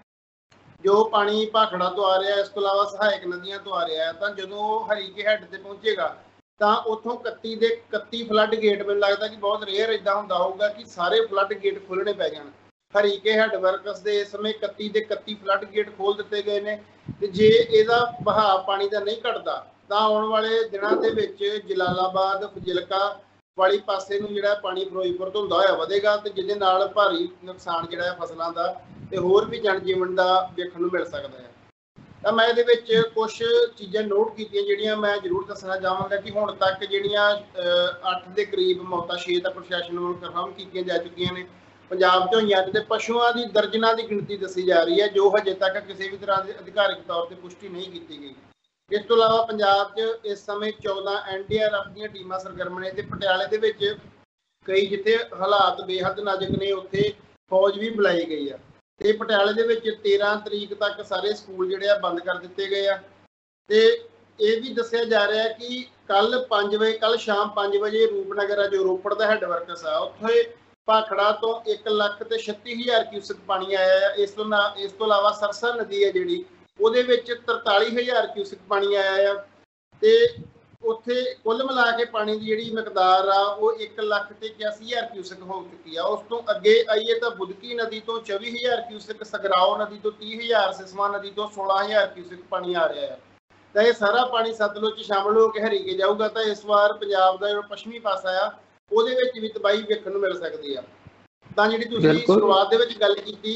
ਜੋ ਪਾਣੀ ਭਾਖੜਾ ਤੋਂ ਆ ਰਿਹਾ, ਇਸ ਤੋਂ ਇਲਾਵਾ ਸਹਾਇਕ ਨਦੀਆਂ ਤੋਂ ਆ ਰਿਹਾ ਹੈ, ਤਾਂ ਜਦੋਂ ਉਹ ਹਰੀਕੇ ਹੈੱਡ ਤੇ ਪਹੁੰਚੇਗਾ ਤਾਂ ਉੱਥੋਂ 31 ਦੇ 31 ਫਲੱਡ ਗੇਟ, ਮੈਨੂੰ ਲੱਗਦਾ ਕਿ ਬਹੁਤ ਰੇਅਰ ਇਦਾਂ ਹੁੰਦਾ ਹੋਊਗਾ ਕਿ ਸਾਰੇ ਫਲੱਡ ਗੇਟ ਖੋਲ੍ਹਣੇ ਪੈ ਜਾਣ। ਹਰੀਕੇ ਹੈੱਡ ਵਰਕਸ ਦੇ ਇਸ ਸਮੇਂ 31 ਦੇ 31 ਫਲੱਡ ਗੇਟ ਖੋਲ੍ਹ ਦਿੱਤੇ ਗਏ ਨੇ। ਤੇ ਜੇ ਇਹਦਾ ਵਹਾਅ ਪਾਣੀ ਦਾ ਨਹੀਂ ਘਟਦਾ ਤਾਂ ਆਉਣ ਵਾਲੇ ਦਿਨਾਂ ਦੇ ਵਿੱਚ ਜਲਾਲਾਬਾਦ ਫਜ਼ਿਲਕਾ ਵਾਲੀ ਪਾਸੇ ਨੂੰ ਜਿਹੜਾ ਪਾਣੀ ਫਿਰੋਜ਼ਪੁਰ ਤੋਂ ਹੁੰਦਾ ਹੋਇਆ ਵਧੇਗਾ ਤੇ ਜਿਹਦੇ ਨਾਲ ਭਾਰੀ ਨੁਕਸਾਨ ਜਿਹੜਾ ਹੈ ਫਸਲਾਂ ਦਾ ਤੇ ਹੋਰ ਵੀ ਜਨ ਜੀਵਨ ਦਾ ਵੇਖਣ ਨੂੰ ਮਿਲ ਸਕਦਾ ਹੈ। ਤਾਂ ਮੈਂ ਇਹਦੇ ਵਿੱਚ ਕੁਝ ਚੀਜ਼ਾਂ ਨੋਟ ਕੀਤੀਆਂ ਜਿਹੜੀਆਂ ਮੈਂ ਜ਼ਰੂਰ ਦੱਸਣਾ ਚਾਹਾਂਗਾ ਕਿ ਹੁਣ ਤੱਕ ਜਿਹੜੀਆਂ 8 ਦੇ ਕਰੀਬ ਮੌਤਾਂ 6 ਤਾਂ ਪ੍ਰਸ਼ਾਸਨ ਵੱਲੋਂ ਕਨਫਰਮ ਕੀਤੀਆਂ ਜਾ ਚੁੱਕੀਆਂ ਨੇ ਪੰਜਾਬ 'ਚ ਹੋਈਆਂ, ਤੇ ਪਸ਼ੂਆਂ ਦੀ ਦਰਜਨਾਂ ਦੀ ਗਿਣਤੀ ਦੱਸੀ ਜਾ ਰਹੀ ਹੈ ਜੋ ਹਜੇ ਤੱਕ ਕਿਸੇ ਵੀ ਤਰ੍ਹਾਂ ਦੇ ਅਧਿਕਾਰਿਕ ਤੌਰ ਤੇ ਪੁਸ਼ਟੀ ਨਹੀਂ ਕੀਤੀ ਗਈ। ਇਸ ਤੋਂ ਇਲਾਵਾ ਪੰਜਾਬ 'ਚ ਇਸ ਸਮੇਂ 14 NDRF ਦੀਆਂ ਟੀਮਾਂ ਸਰਗਰਮ ਨੇ ਤੇ ਪਟਿਆਲੇ ਦੇ ਵਿੱਚ ਕਈ ਜਿੱਥੇ ਹਾਲਾਤ ਬੇਹੱਦ ਨਾਜ਼ੁਕ ਨੇ ਉੱਥੇ ਫੌਜ ਵੀ ਬੁਲਾਈ ਗਈ ਆ। ਤੇ ਪਟਿਆਲੇ ਦੇ ਵਿੱਚ 13 ਤਰੀਕ ਤੱਕ ਸਾਰੇ ਸਕੂਲ ਜਿਹੜੇ ਆ ਬੰਦ ਕਰ ਦਿੱਤੇ ਗਏ ਆ। ਤੇ ਇਹ ਵੀ ਦੱਸਿਆ ਜਾ ਰਿਹਾ ਕਿ ਕੱਲ ਸ਼ਾਮ 5 ਵਜੇ ਰੂਪਨਗਰ ਆ ਜੋ ਰੋਪੜ ਦਾ ਹੈੱਡ ਵਰਕਸ ਆ, ਉੱਥੇ ਭਾਖੜਾ ਤੋਂ 1,36,000 ਕਿਊਸਕ ਪਾਣੀ ਆਇਆ ਹੈ। ਇਸ ਤੋਂ ਇਲਾਵਾ ਸਰਸਾ ਨਦੀ ਹੈ ਜਿਹੜੀ ਉਹਦੇ ਵਿੱਚ 43,000 ਕਿਊਸਕ ਪਾਣੀ ਆਇਆ ਆ। ਤੇ ਉੱਥੇ ਕੁੱਲ ਮਿਲਾ ਕੇ ਪਾਣੀ ਦੀ ਜਿਹੜੀ ਮਿਕਦਾਰ ਆ ਉਹ 1,81,000 ਕਿਊਸਕ ਹੋ ਚੁੱਕੀ ਆ। ਉਸ ਤੋਂ ਅੱਗੇ ਆਈਏ ਤਾਂ ਬੁਦਕੀ ਨਦੀ ਤੋਂ 24,000 ਕਿਊਸਕ, ਸਗਰਾਓ ਨਦੀ ਤੋਂ 30,000, ਸਿਸਵਾ ਨਦੀ ਤੋਂ 16,000 ਕਿਊਸਕ ਪਾਣੀ ਆ ਰਿਹਾ ਹੈ। ਤਾਂ ਇਹ ਸਾਰਾ ਪਾਣੀ ਸਤਲੁਜ 'ਚ ਸ਼ਾਮਲ ਹੋ ਕੇ ਹਰੀਕੇ ਜਾਊਗਾ। ਤਾਂ ਇਸ ਵਾਰ ਪੰਜਾਬ ਦਾ ਜਿਹੜਾ ਪੱਛਮੀ ਪਾਸਾ ਆ ਉਹਦੇ ਵਿੱਚ ਵੀ ਤਬਾਹੀ ਵੇਖਣ ਨੂੰ ਮਿਲ ਸਕਦੀ ਆ। ਤਾਂ ਜਿਹੜੀ ਤੁਸੀਂ ਸ਼ੁਰੂਆਤ ਦੇ ਵਿੱਚ ਗੱਲ ਕੀਤੀ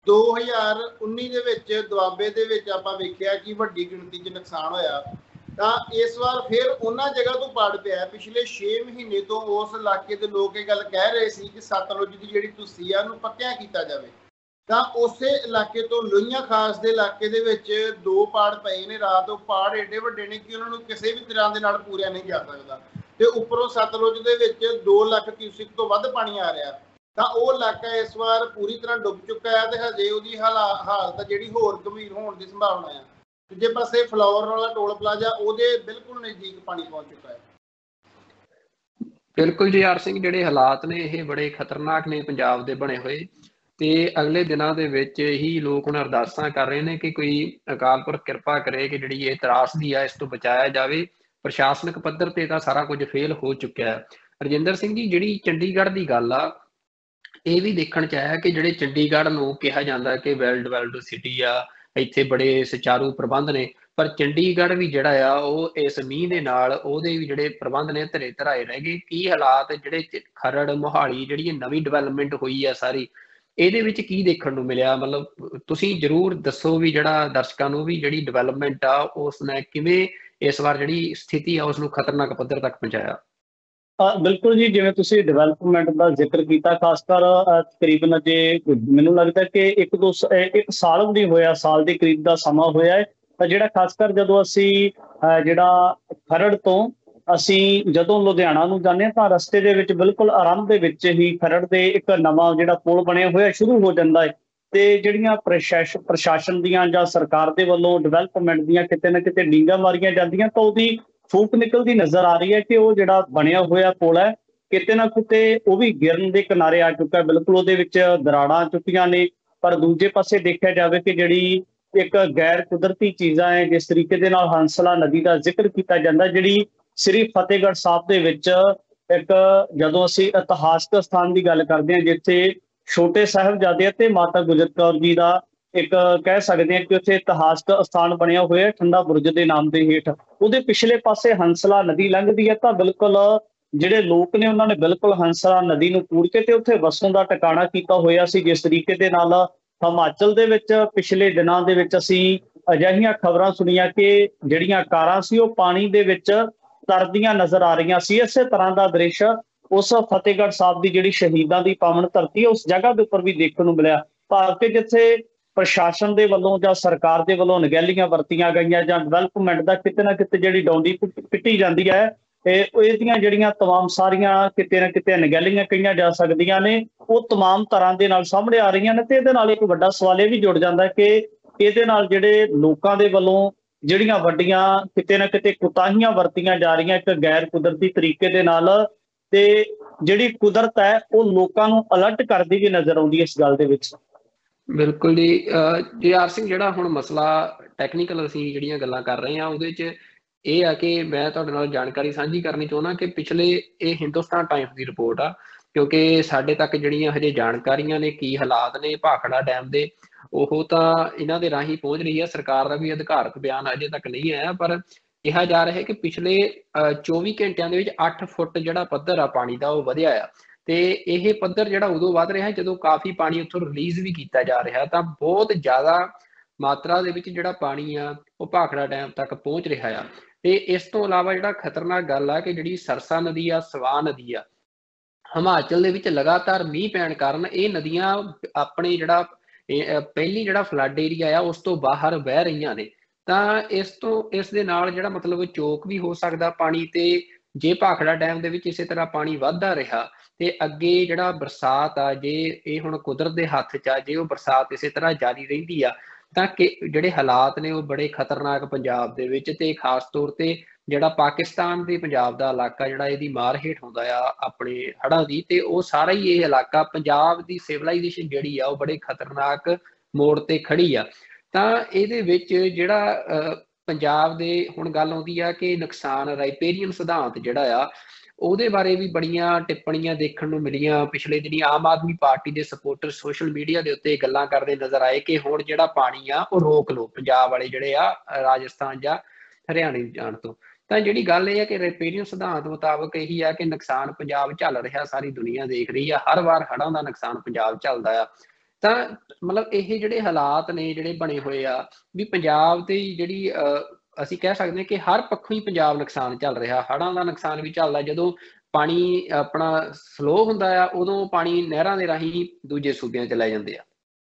2019 ਦੇ ਵਿੱਚ ਦੁਆਬੇ ਦੇ ਵਿੱਚ ਆਪਾਂ ਵੇਖਿਆ ਕਿ ਵੱਡੀ ਗਿਣਤੀ 'ਚ ਨੁਕਸਾਨ ਹੋਇਆ। ਤਾਂ ਇਸ ਵਾਰ ਫਿਰ ਉਹਨਾਂ ਜਗ੍ਹਾ ਤੋਂ ਪਾੜ ਪਿਆ। ਪਿਛਲੇ 6 ਮਹੀਨੇ ਤੋਂ ਉਸ ਇਲਾਕੇ ਦੇ ਲੋਕ ਇਹ ਗੱਲ ਕਹਿ ਰਹੇ ਸੀ ਕਿ ਸਤਲੁਜ ਦੀ ਜਿਹੜੀ ਤੁਸੀਂ ਆ ਉਹਨੂੰ ਪੱਕਿਆ ਕੀਤਾ ਜਾਵੇ। ਤਾਂ ਉਸੇ ਇਲਾਕੇ ਤੋਂ ਲੋਹੀਆਂ ਖਾਸ ਦੇ ਇਲਾਕੇ ਦੇ ਵਿੱਚ 2 ਪਾੜ ਪਏ ਨੇ ਰਾਤ। ਉਹ ਪਾੜ ਏਡੇ ਵੱਡੇ ਨੇ ਕਿ ਉਹਨਾਂ ਨੂੰ ਕਿਸੇ ਵੀ ਤਰ੍ਹਾਂ ਦੇ ਨਾਲ ਪੂਰਿਆ ਨਹੀਂ ਜਾ ਸਕਦਾ। ਤੇ ਉੱਪਰੋਂ ਸਤਲੁਜ ਦੇ ਵਿੱਚ 2 ਲੱਖ ਕਿਊਸਿਕ ਤੋਂ ਵੱਧ ਪਾਣੀ ਆ ਰਿਹਾ। ਤਾਂ ਉਹ ਇਲਾਕਾ ਇਸ ਵਾਰ ਪੂਰੀ ਤਰ੍ਹਾਂ ਡੁੱਬ ਚੁੱਕਾ ਹੈ ਤੇ ਹਜੇ ਉਹਦੀ ਹਾਲਤ ਜਿਹੜੀ ਹੋਰ ਗੰਭੀਰ ਹੋਣ ਦੀ ਸੰਭਾਵਨਾ ਹੈ। ਦੂਜੇ ਪਾਸੇ ਫਲੋਰ ਵਾਲਾ ਟੋਲ ਪਲਾਜ਼ਾ ਉਹਦੇ ਬਿਲਕੁਲ ਨਜ਼ਦੀਕ ਪਾਣੀ ਪਹੁੰਚ ਚੁੱਕਾ ਹੈ। ਬਿਲਕੁਲ ਜੀ ਯਾਰ ਸਿੰਘ, ਜਿਹੜੇ ਹਾਲਾਤ ਨੇ ਇਹ ਬੜੇ ਖਤਰਨਾਕ ਨੇ ਪੰਜਾਬ ਦੇ ਬਣੇ ਹੋਏ। ਤੇ ਅਗਲੇ ਦਿਨਾਂ ਦੇ ਵਿੱਚ ਹੀ ਲੋਕ ਹੁਣ ਅਰਦਾਸਾਂ ਕਰ ਰਹੇ ਨੇ ਕਿ ਕੋਈ ਅਕਾਲ ਪੁਰਖ ਕਿਰਪਾ ਕਰੇ ਕਿ ਜਿਹੜੀ ਇਹ ਤਰਾਸਦੀ ਆ ਇਸ ਤੋਂ ਬਚਾਇਆ ਜਾਵੇ। ਪ੍ਰਸ਼ਾਸਨਿਕ ਪੱਧਰ ਤੇ ਤਾਂ ਸਾਰਾ ਕੁਝ ਫੇਲ ਹੋ ਚੁੱਕਿਆ ਹੈ। ਰਜਿੰਦਰ ਸਿੰਘ ਜੀ, ਜਿਹੜੀ ਚੰਡੀਗੜ੍ਹ ਦੀ ਗੱਲ ਆ ਇਹ ਵੀ ਦੇਖਣ 'ਚ ਆਇਆ ਕਿ ਜਿਹੜੇ ਚੰਡੀਗੜ੍ਹ ਨੂੰ ਕਿਹਾ ਜਾਂਦਾ ਕਿ ਵੈਲ ਡਿਵੈਲਪਡ ਸਿਟੀ ਆ, ਇੱਥੇ ਬੜੇ ਸੁਚਾਰੂ ਪ੍ਰਬੰਧ ਨੇ, ਪਰ ਚੰਡੀਗੜ੍ਹ ਵੀ ਜਿਹੜਾ ਆ ਉਹ ਇਸ ਮੀਂਹ ਦੇ ਨਾਲ ਉਹਦੇ ਵੀ ਜਿਹੜੇ ਪ੍ਰਬੰਧ ਨੇ ਧਰੇ ਧਰਾਏ ਰਹਿ ਗਏ। ਕੀ ਹਾਲਾਤ ਜਿਹੜੇ ਖਰੜ ਮੋਹਾਲੀ ਜਿਹੜੀ ਇਹ ਨਵੀਂ ਡਿਵੈਲਪਮੈਂਟ ਹੋਈ ਆ ਸਾਰੀ, ਇਹਦੇ ਵਿੱਚ ਕੀ ਦੇਖਣ ਨੂੰ ਮਿਲਿਆ? ਮਤਲਬ ਤੁਸੀਂ ਜ਼ਰੂਰ ਦੱਸੋ ਵੀ ਜਿਹੜਾ ਦਰਸ਼ਕਾਂ ਨੂੰ ਵੀ ਜਿਹੜੀ ਡਿਵੈਲਪਮੈਂਟ ਆ ਉਸ ਨੇ ਕਿਵੇਂ ਇਸ ਵਾਰ ਜਿਹੜੀ ਸਥਿਤੀ ਆ ਉਸ ਨੂੰ ਖਤਰਨਾਕ ਪੱਧਰ ਤੱਕ ਪਹੁੰਚਾਇਆ। ਬਿਲਕੁਲ ਜੀ, ਜਿਵੇਂ ਤੁਸੀਂ ਡਿਵੈਲਪਮੈਂਟ ਦਾ ਜ਼ਿਕਰ ਕੀਤਾ, ਖਾਸ ਕਰ ਤਕਰੀਬਨ ਜੇ ਮੈਨੂੰ ਲੱਗਦਾ ਕਿ ਇੱਕ ਸਾਲ ਵੀ ਨਹੀਂ ਹੋਇਆ, ਸਾਲ ਦੇ ਕਰੀਬ ਦਾ ਸਮਾਂ ਹੋਇਆ ਹੈ। ਤਾਂ ਜਿਹੜਾ ਖਾਸ ਕਰ ਜਦੋਂ ਅਸੀਂ ਜਿਹੜਾ ਖਰੜ ਤੋਂ ਅਸੀਂ ਜਦੋਂ ਲੁਧਿਆਣਾ ਨੂੰ ਜਾਂਦੇ ਹਾਂ, ਤਾਂ ਰਸਤੇ ਦੇ ਵਿੱਚ ਬਿਲਕੁਲ ਆਰੰਭ ਦੇ ਵਿੱਚ ਹੀ ਖਰੜ ਦੇ ਇੱਕ ਨਵਾਂ ਜਿਹੜਾ ਪੁਲ ਬਣਿਆ ਹੋਇਆ ਸ਼ੁਰੂ ਹੋ ਜਾਂਦਾ ਹੈ। ਤੇ ਜਿਹੜੀਆਂ ਪ੍ਰਸ਼ਾਸਨ ਦੀਆਂ ਜਾਂ ਸਰਕਾਰ ਦੇ ਵੱਲੋਂ ਡਿਵੈਲਪਮੈਂਟ ਦੀਆਂ ਕਿਤੇ ਨਾ ਕਿਤੇ ਡੀਂਗਾਂ ਮਾਰੀਆਂ ਜਾਂਦੀਆਂ, ਤਾਂ ਉਹਦੀ ਫੂਕ ਨਿਕਲਦੀ ਨਜ਼ਰ ਆ ਰਹੀ ਹੈ ਕਿ ਉਹ ਜਿਹੜਾ ਬਣਿਆ ਹੋਇਆ ਪੁਲ ਹੈ, ਕਿਤੇ ਨਾ ਕਿਤੇ ਉਹ ਵੀ ਗਿਰਨ ਦੇ ਕਿਨਾਰੇ ਆ ਚੁੱਕਾ ਹੈ। ਬਿਲਕੁਲ ਉਹਦੇ ਵਿੱਚ ਦਰਾੜਾਂ ਆ ਚੁੱਕੀਆਂ ਨੇ। ਪਰ ਦੂਜੇ ਪਾਸੇ ਦੇਖਿਆ ਜਾਵੇ ਕਿ ਜਿਹੜੀ ਇੱਕ ਗੈਰ ਕੁਦਰਤੀ ਚੀਜ਼ਾਂ ਹੈ, ਜਿਸ ਤਰੀਕੇ ਦੇ ਨਾਲ ਹੰਸਲਾ ਨਦੀ ਦਾ ਜ਼ਿਕਰ ਕੀਤਾ ਜਾਂਦਾ, ਜਿਹੜੀ ਸ੍ਰੀ ਫਤਿਹਗੜ੍ਹ ਸਾਹਿਬ ਦੇ ਵਿੱਚ ਇੱਕ, ਜਦੋਂ ਅਸੀਂ ਇਤਿਹਾਸਕ ਸਥਾਨ ਦੀ ਗੱਲ ਕਰਦੇ ਹਾਂ, ਜਿੱਥੇ ਛੋਟੇ ਸਾਹਿਬਜ਼ਾਦੇ ਅਤੇ ਮਾਤਾ ਗੁਜਰ ਕੌਰ ਜੀ ਦਾ ਇੱਕ ਕਹਿ ਸਕਦੇ ਹਾਂ ਕਿ ਉੱਥੇ ਇਤਿਹਾਸਕ ਸਥਾਨ ਬਣਿਆ ਹੋਇਆ ਠੰਡਾ ਬੁਰਜ ਦੇ ਨਾਮ ਦੇ ਹੇਠ, ਉਹਦੇ ਪਿਛਲੇ ਪਾਸੇ ਹੰਸਲਾ ਨਦੀ ਲੰਘਦੀ ਹੈ। ਤਾਂ ਬਿਲਕੁਲ ਜਿਹੜੇ ਲੋਕ ਨੇ ਉਹਨਾਂ ਨੇ ਬਿਲਕੁਲ ਹੰਸਲਾ ਨਦੀ ਨੂੰ ਪੂਰ ਕੇ ਤੇ ਉੱਥੇ ਵਸੋਂ ਦਾ ਟਿਕਾਣਾ ਕੀਤਾ ਹੋਇਆ ਸੀ। ਜਿਸ ਤਰੀਕੇ ਦੇ ਨਾਲ ਹਿਮਾਚਲ ਦੇ ਵਿੱਚ ਪਿਛਲੇ ਦਿਨਾਂ ਦੇ ਵਿੱਚ ਅਸੀਂ ਅਜਿਹੀਆਂ ਖਬਰਾਂ ਸੁਣੀਆਂ ਕਿ ਜਿਹੜੀਆਂ ਕਾਰਾਂ ਸੀ ਉਹ ਪਾਣੀ ਦੇ ਵਿੱਚ ਤਰਦੀਆਂ ਨਜ਼ਰ ਆ ਰਹੀਆਂ ਸੀ। ਇਸੇ ਤਰ੍ਹਾਂ ਦਾ ਦ੍ਰਿਸ਼ ਉਸ ਫਤਿਹਗੜ੍ਹ ਸਾਹਿਬ ਦੀ ਜਿਹੜੀ ਸ਼ਹੀਦਾਂ ਦੀ ਪਾਵਨ ਧਰਤੀ ਹੈ, ਉਸ ਜਗ੍ਹਾ ਦੇ ਉੱਪਰ ਵੀ ਦੇਖਣ ਨੂੰ ਮਿਲਿਆ। ਭਾਵ ਕਿ ਜਿੱਥੇ ਪ੍ਰਸ਼ਾਸਨ ਦੇ ਵੱਲੋਂ ਜਾਂ ਸਰਕਾਰ ਦੇ ਵੱਲੋਂ ਅਣਗਹਿਲੀਆਂ ਵਰਤੀਆਂ ਗਈਆਂ ਜਾਂ ਡਿਵੈਲਪਮੈਂਟ ਦਾ ਕਿਤੇ ਨਾ ਕਿਤੇ ਜਿਹੜੀ ਡੌਂਡੀ ਪਿੱਟੀ ਜਾਂਦੀ ਹੈ, ਇਹਦੀਆਂ ਜਿਹੜੀਆਂ ਤਮਾਮ ਸਾਰੀਆਂ ਕਿਤੇ ਨਾ ਕਿਤੇ ਅਣਗਹਿਲੀਆਂ ਕਹੀਆਂ ਜਾ ਸਕਦੀਆਂ ਨੇ, ਉਹ ਤਮਾਮ ਤਰ੍ਹਾਂ ਦੇ ਨਾਲ ਸਾਹਮਣੇ ਆ ਰਹੀਆਂ ਨੇ। ਤੇ ਇਹਦੇ ਨਾਲ ਇੱਕ ਵੱਡਾ ਸਵਾਲ ਇਹ ਵੀ ਜੁੜ ਜਾਂਦਾ ਕਿ ਇਹਦੇ ਨਾਲ ਜਿਹੜੇ ਲੋਕਾਂ ਦੇ ਵੱਲੋਂ ਜਿਹੜੀਆਂ ਵੱਡੀਆਂ ਕਿਤੇ ਨਾ ਕਿਤੇ ਕੁਤਾਹੀਆਂ ਵਰਤੀਆਂ ਜਾ ਰਹੀਆਂ ਇੱਕ ਗੈਰ ਕੁਦਰਤੀ ਤਰੀਕੇ ਦੇ ਨਾਲ, ਤੇ ਜਿਹੜੀ ਕੁਦਰਤ ਹੈ ਉਹ ਲੋਕਾਂ ਨੂੰ ਅਲਰਟ ਕਰਦੀ ਵੀ ਨਜ਼ਰ ਆਉਂਦੀ ਹੈ ਇਸ ਗੱਲ ਦੇ ਵਿੱਚ। ਬਿਲਕੁਲ ਜੀ। ਜੇਆਰ ਸਿੰਘ, ਜਿਹੜਾ ਹੁਣ ਮਸਲਾ ਟੈਕਨੀਕਲ ਅਸੀਂ ਜਿਹੜੀਆਂ ਗੱਲਾਂ ਕਰ ਰਹੇ ਹਾਂ, ਉਹਦੇ 'ਚ ਇਹ ਆ ਕਿ ਮੈਂ ਤੁਹਾਡੇ ਨਾਲ ਜਾਣਕਾਰੀ ਸਾਂਝੀ ਕਰਨੀ ਚਾਹੁੰਦਾ ਕਿ ਪਿਛਲੇ, ਇਹ ਹਿੰਦੁਸਤਾਨ ਟਾਈਮਸ ਦੀ ਰਿਪੋਰਟ ਆ, ਕਿਉਂਕਿ ਸਾਡੇ ਤੱਕ ਜਿਹੜੀਆਂ ਹਜੇ ਜਾਣਕਾਰੀਆਂ ਨੇ ਕੀ ਹਾਲਾਤ ਨੇ ਭਾਖੜਾ ਡੈਮ ਦੇ, ਉਹ ਤਾਂ ਇਹਨਾਂ ਦੇ ਰਾਹੀਂ ਪਹੁੰਚ ਰਹੀ ਹੈ। ਸਰਕਾਰ ਦਾ ਵੀ ਅਧਿਕਾਰਤ ਬਿਆਨ ਅਜੇ ਤੱਕ ਨਹੀਂ ਆਇਆ, ਪਰ ਕਿਹਾ ਜਾ ਰਿਹਾ ਹੈ ਕਿ ਪਿਛਲੇ 24 ਘੰਟਿਆਂ ਦੇ ਵਿੱਚ 8 ਫੁੱਟ ਜਿਹੜਾ ਪੱਧਰ ਆ ਪਾਣੀ ਦਾ ਉਹ ਵਧਿਆ ਆ। ਤੇ ਇਹ ਪੱਧਰ ਜਿਹੜਾ ਉਦੋਂ ਵੱਧ ਰਿਹਾ ਜਦੋਂ ਕਾਫੀ ਪਾਣੀ ਉੱਥੋਂ ਰਿਲੀਜ਼ ਵੀ ਕੀਤਾ ਜਾ ਰਿਹਾ, ਤਾਂ ਬਹੁਤ ਜ਼ਿਆਦਾ ਮਾਤਰਾ ਦੇ ਵਿੱਚ ਜਿਹੜਾ ਪਾਣੀ ਆ ਉਹ ਭਾਖੜਾ ਡੈਮ ਤੱਕ ਪਹੁੰਚ ਰਿਹਾ ਆ। ਤੇ ਇਸ ਤੋਂ ਇਲਾਵਾ ਜਿਹੜਾ ਖਤਰਨਾਕ ਗੱਲ ਆ ਕਿ ਜਿਹੜੀ ਸਰਸਾ ਨਦੀ ਆ, ਸਵਾਂ ਨਦੀ ਆ, ਹਿਮਾਚਲ ਦੇ ਵਿੱਚ ਲਗਾਤਾਰ ਮੀਂਹ ਪੈਣ ਕਾਰਨ ਇਹ ਨਦੀਆਂ ਆਪਣੇ ਜਿਹੜਾ ਪਹਿਲੀ ਜਿਹੜਾ ਫਲੱਡ ਏਰੀਆ ਆ ਉਸ ਤੋਂ ਬਾਹਰ ਵਹਿ ਰਹੀਆਂ ਨੇ। ਤਾਂ ਇਸ ਦੇ ਨਾਲ ਜਿਹੜਾ ਮਤਲਬ ਚੋਕ ਵੀ ਹੋ ਸਕਦਾ ਪਾਣੀ, ਤੇ ਜੇ ਭਾਖੜਾ ਡੈਮ ਦੇ ਵਿੱਚ ਇਸੇ ਤਰ੍ਹਾਂ ਪਾਣੀ ਵੱਧਦਾ ਰਿਹਾ ਤੇ ਅੱਗੇ ਜਿਹੜਾ ਬਰਸਾਤ ਆ, ਜੇ ਇਹ ਹੁਣ ਕੁਦਰਤ ਦੇ ਹੱਥ 'ਚ ਆ, ਜੇ ਉਹ ਬਰਸਾਤ ਇਸੇ ਤਰ੍ਹਾਂ ਜਾਰੀ ਰਹਿੰਦੀ ਆ ਤਾਂ ਕਿ ਜਿਹੜੇ ਹਾਲਾਤ ਨੇ ਉਹ ਬੜੇ ਖਤਰਨਾਕ ਪੰਜਾਬ ਦੇ ਵਿੱਚ, ਤੇ ਖਾਸ ਤੌਰ ਤੇ ਜਿਹੜਾ ਪਾਕਿਸਤਾਨ ਦੇ ਪੰਜਾਬ ਦਾ ਇਲਾਕਾ ਜਿਹੜਾ ਇਹਦੀ ਮਾਰ ਹੇਠ ਆਉਂਦਾ ਆ ਆਪਣੇ ਹੜ੍ਹਾਂ ਦੀ, ਤੇ ਉਹ ਸਾਰਾ ਹੀ ਇਹ ਇਲਾਕਾ ਪੰਜਾਬ ਦੀ ਸਿਵਲਾਈਜੇਸ਼ਨ ਜਿਹੜੀ ਆ ਉਹ ਬੜੇ ਖਤਰਨਾਕ ਮੋੜ ਤੇ ਖੜੀ ਆ। ਤਾਂ ਇਹਦੇ ਵਿੱਚ ਜਿਹੜਾ ਪੰਜਾਬ ਦੇ ਹੁਣ ਗੱਲ ਆਉਂਦੀ ਆ ਕਿ ਨੁਕਸਾਨ, ਰਾਈਪੇਰੀਅਨ ਸਿਧਾਂਤ ਜਿਹੜਾ ਆ ਉਹਦੇ ਬਾਰੇ ਵੀ ਬੜੀਆਂ ਟਿੱਪਣੀਆਂ ਦੇਖਣ ਨੂੰ ਮਿਲੀਆਂ। ਪਿਛਲੇ ਦਿਨੀ ਆਮ ਆਦਮੀ ਪਾਰਟੀ ਦੇ ਸਪੋਰਟਰ ਸੋਸ਼ਲ ਮੀਡੀਆ ਦੇ ਉੱਤੇ ਗੱਲਾਂ ਕਰਦੇ ਨਜ਼ਰ ਆਏ ਕਿ ਹੁਣ ਜਿਹੜਾ ਪਾਣੀ ਆ ਉਹ ਰੋਕ ਲਓ, ਪੰਜਾਬ ਵਾਲੇ ਜਿਹੜੇ ਆ ਰਾਜਸਥਾਨ ਜਾਂ ਹਰਿਆਣੇ ਜਾਣ ਤੋਂ। ਤਾਂ ਜਿਹੜੀ ਗੱਲ ਇਹ ਹੈ ਕਿ ਰਾਈਪੇਰੀਅਨ ਸਿਧਾਂਤ ਮੁਤਾਬਕ ਇਹੀ ਆ ਕਿ ਨੁਕਸਾਨ ਪੰਜਾਬ ਝੱਲ ਰਿਹਾ, ਸਾਰੀ ਦੁਨੀਆ ਦੇਖ ਰਹੀ ਆ, ਹਰ ਵਾਰ ਹੜ੍ਹਾਂ ਦਾ ਨੁਕਸਾਨ ਪੰਜਾਬ ਝੱਲਦਾ ਆ। ਤਾਂ ਮਤਲਬ ਇਹ ਜਿਹੜੇ ਹਾਲਾਤ ਨੇ ਜਿਹੜੇ ਬਣੇ ਹੋਏ ਆ ਵੀ ਪੰਜਾਬ ਦੀ ਜਿਹੜੀ ਅਸੀਂ ਕਹਿ ਸਕਦੇ ਹਾਂ ਕਿ ਹਰ ਪੱਖੋਂ ਹੀ ਪੰਜਾਬ ਨੁਕਸਾਨ ਝੱਲ ਰਿਹਾ, ਹੜ੍ਹਾਂ ਦਾ ਨੁਕਸਾਨ ਵੀ ਝੱਲਦਾ। ਜਦੋਂ ਪਾਣੀ ਆਪਣਾ ਸਲੋ ਹੁੰਦਾ ਆ ਉਦੋਂ ਪਾਣੀ ਨਹਿਰਾਂ ਦੇ ਰਾਹੀਂ ਦੂਜੇ ਸੂਬਿਆਂ 'ਚ ਲੈ ਜਾਂਦੇ ਆ।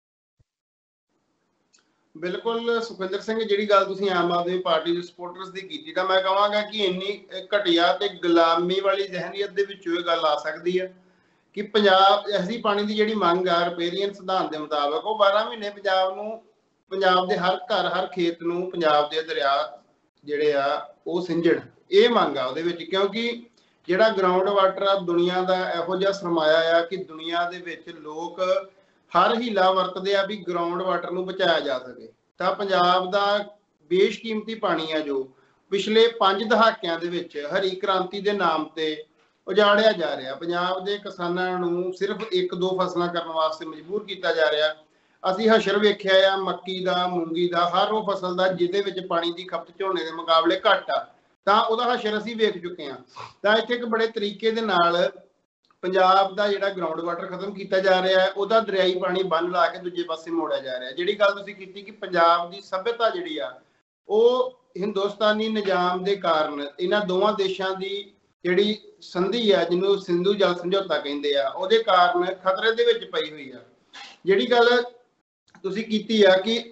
ਬਿਲਕੁਲ ਸੁਖਵਿੰਦਰ ਸਿੰਘ, ਜਿਹੜੀ ਗੱਲ ਤੁਸੀਂ ਆਮ ਆਦਮੀ ਪਾਰਟੀ ਦੇ ਸਪੋਰਟਰਸ ਦੀ ਕੀਤੀ, ਤਾਂ ਮੈਂ ਕਹਾਂਗਾ ਕਿ ਇੰਨੀ ਘਟੀਆ ਤੇ ਗੁਲਾਮੀ ਵਾਲੀ ਜ਼ਹਿਨੀਅਤ ਦੇ ਵਿੱਚੋਂ ਇਹ ਗੱਲ ਆ ਸਕਦੀ ਹੈ ਕਿ ਪੰਜਾਬ ਐਸੀ ਪਾਣੀ ਦੀ ਜਿਹੜੀ ਮੰਗ ਆ ਰਿਪੇਰੀਅਨ ਸਿਧਾਂਤ ਦੇ ਮੁਤਾਬਕ, ਉਹ 12 ਮਹੀਨੇ ਪੰਜਾਬ ਨੂੰ, ਪੰਜਾਬ ਦੇ ਹਰ ਘਰ ਹਰ ਖੇਤ ਨੂੰ ਪੰਜਾਬ ਦੇ ਦਰਿਆ ਜਿਹੜੇ ਆ ਉਹ ਸਿੰਜਣ, ਇਹ ਮੰਗ ਆ ਉਹਦੇ ਵਿੱਚ। ਕਿਉਂਕਿ ਜਿਹੜਾ ਗਰਾਊਂਡ ਵਾਟਰ ਆ ਦੁਨੀਆ ਦਾ ਇਹੋ ਜਿਹਾ ਸਰਮਾਇਆ ਆ ਕਿ ਦੁਨੀਆ ਦੇ ਵਿੱਚ ਲੋਕ ਹਰ ਹੀਲਾ ਵਰਤਦੇ ਆ ਵੀ ਗਰਾਊਂਡ ਵਾਟਰ ਨੂੰ ਬਚਾਇਆ ਜਾ ਸਕੇ। ਤਾਂ ਪੰਜਾਬ ਦਾ ਬੇਸ਼ਕੀਮਤੀ ਪਾਣੀ ਆ ਜੋ ਪਿਛਲੇ 5 ਦਹਾਕਿਆਂ ਦੇ ਵਿੱਚ ਹਰੀ ਕ੍ਰਾਂਤੀ ਦੇ ਨਾਮ ਤੇ ਉਜਾੜਿਆ ਜਾ ਰਿਹਾ, ਪੰਜਾਬ ਦੇ ਕਿਸਾਨਾਂ ਨੂੰ ਸਿਰਫ 1-2 ਫਸਲਾਂ ਕਰਨ ਵਾਸਤੇ ਮਜਬੂਰ ਕੀਤਾ ਜਾ ਰਿਹਾ। ਅਸੀਂ ਹਸ਼ਰ ਵੇਖਿਆ ਆ ਮੱਕੀ ਦਾ, ਮੂੰਗੀ ਦਾ, ਹਰ ਉਹ ਫਸਲ ਦਾ ਜਿਹਦੇ ਵਿੱਚ ਪਾਣੀ ਦੀ ਖਪਤ ਝੋਨੇ ਦੇ ਮੁਕਾਬਲੇ ਘੱਟ ਆ, ਤਾਂ ਉਹਦਾ ਹਸ਼ਰ ਅਸੀਂ ਵੇਖ ਚੁੱਕੇ ਹਾਂ। ਤਾਂ ਇੱਥੇ ਇੱਕ ਬੜੇ ਤਰੀਕੇ ਦੇ ਨਾਲ ਪੰਜਾਬ ਦਾ ਜਿਹੜਾ ਗਰਾਊਂਡ ਵਾਟਰ ਖਤਮ ਕੀਤਾ ਜਾ ਰਿਹਾ ਹੈ, ਉਹਦਾ ਦਰਿਆਈ ਪਾਣੀ ਬੰਨ ਲਾ ਕੇ ਦੂਜੇ ਪਾਸੇ ਮੋੜਿਆ ਜਾ ਰਿਹਾ। ਜਿਹੜੀ ਗੱਲ ਤੁਸੀਂ ਕੀਤੀ ਕਿ ਪੰਜਾਬ ਦੀ ਸੱਭਿਅਤਾ ਜਿਹੜੀ ਆ ਉਹ ਹਿੰਦੁਸਤਾਨੀ ਨਿਜ਼ਾਮ ਦੇ ਕਾਰਨ, ਇਹਨਾਂ ਦੋਵਾਂ ਦੇਸ਼ਾਂ ਦੀ ਜਿਹੜੀ ਸੰਧੀ ਆ, ਜਿਹਨੂੰ ਸਿੰਧੂ ਜਲ ਸਮਝੌਤਾ ਕਹਿੰਦੇ ਆ, ਉਹਦੇ ਕਾਰਨ ਖਤਰੇ ਦੇ ਵਿੱਚ ਪਈ ਹੋਈ ਆ। ਜਿਹੜੀ ਗੱਲ ਤੁਸੀਂ ਕੀਤੀ ਆ ਕਿ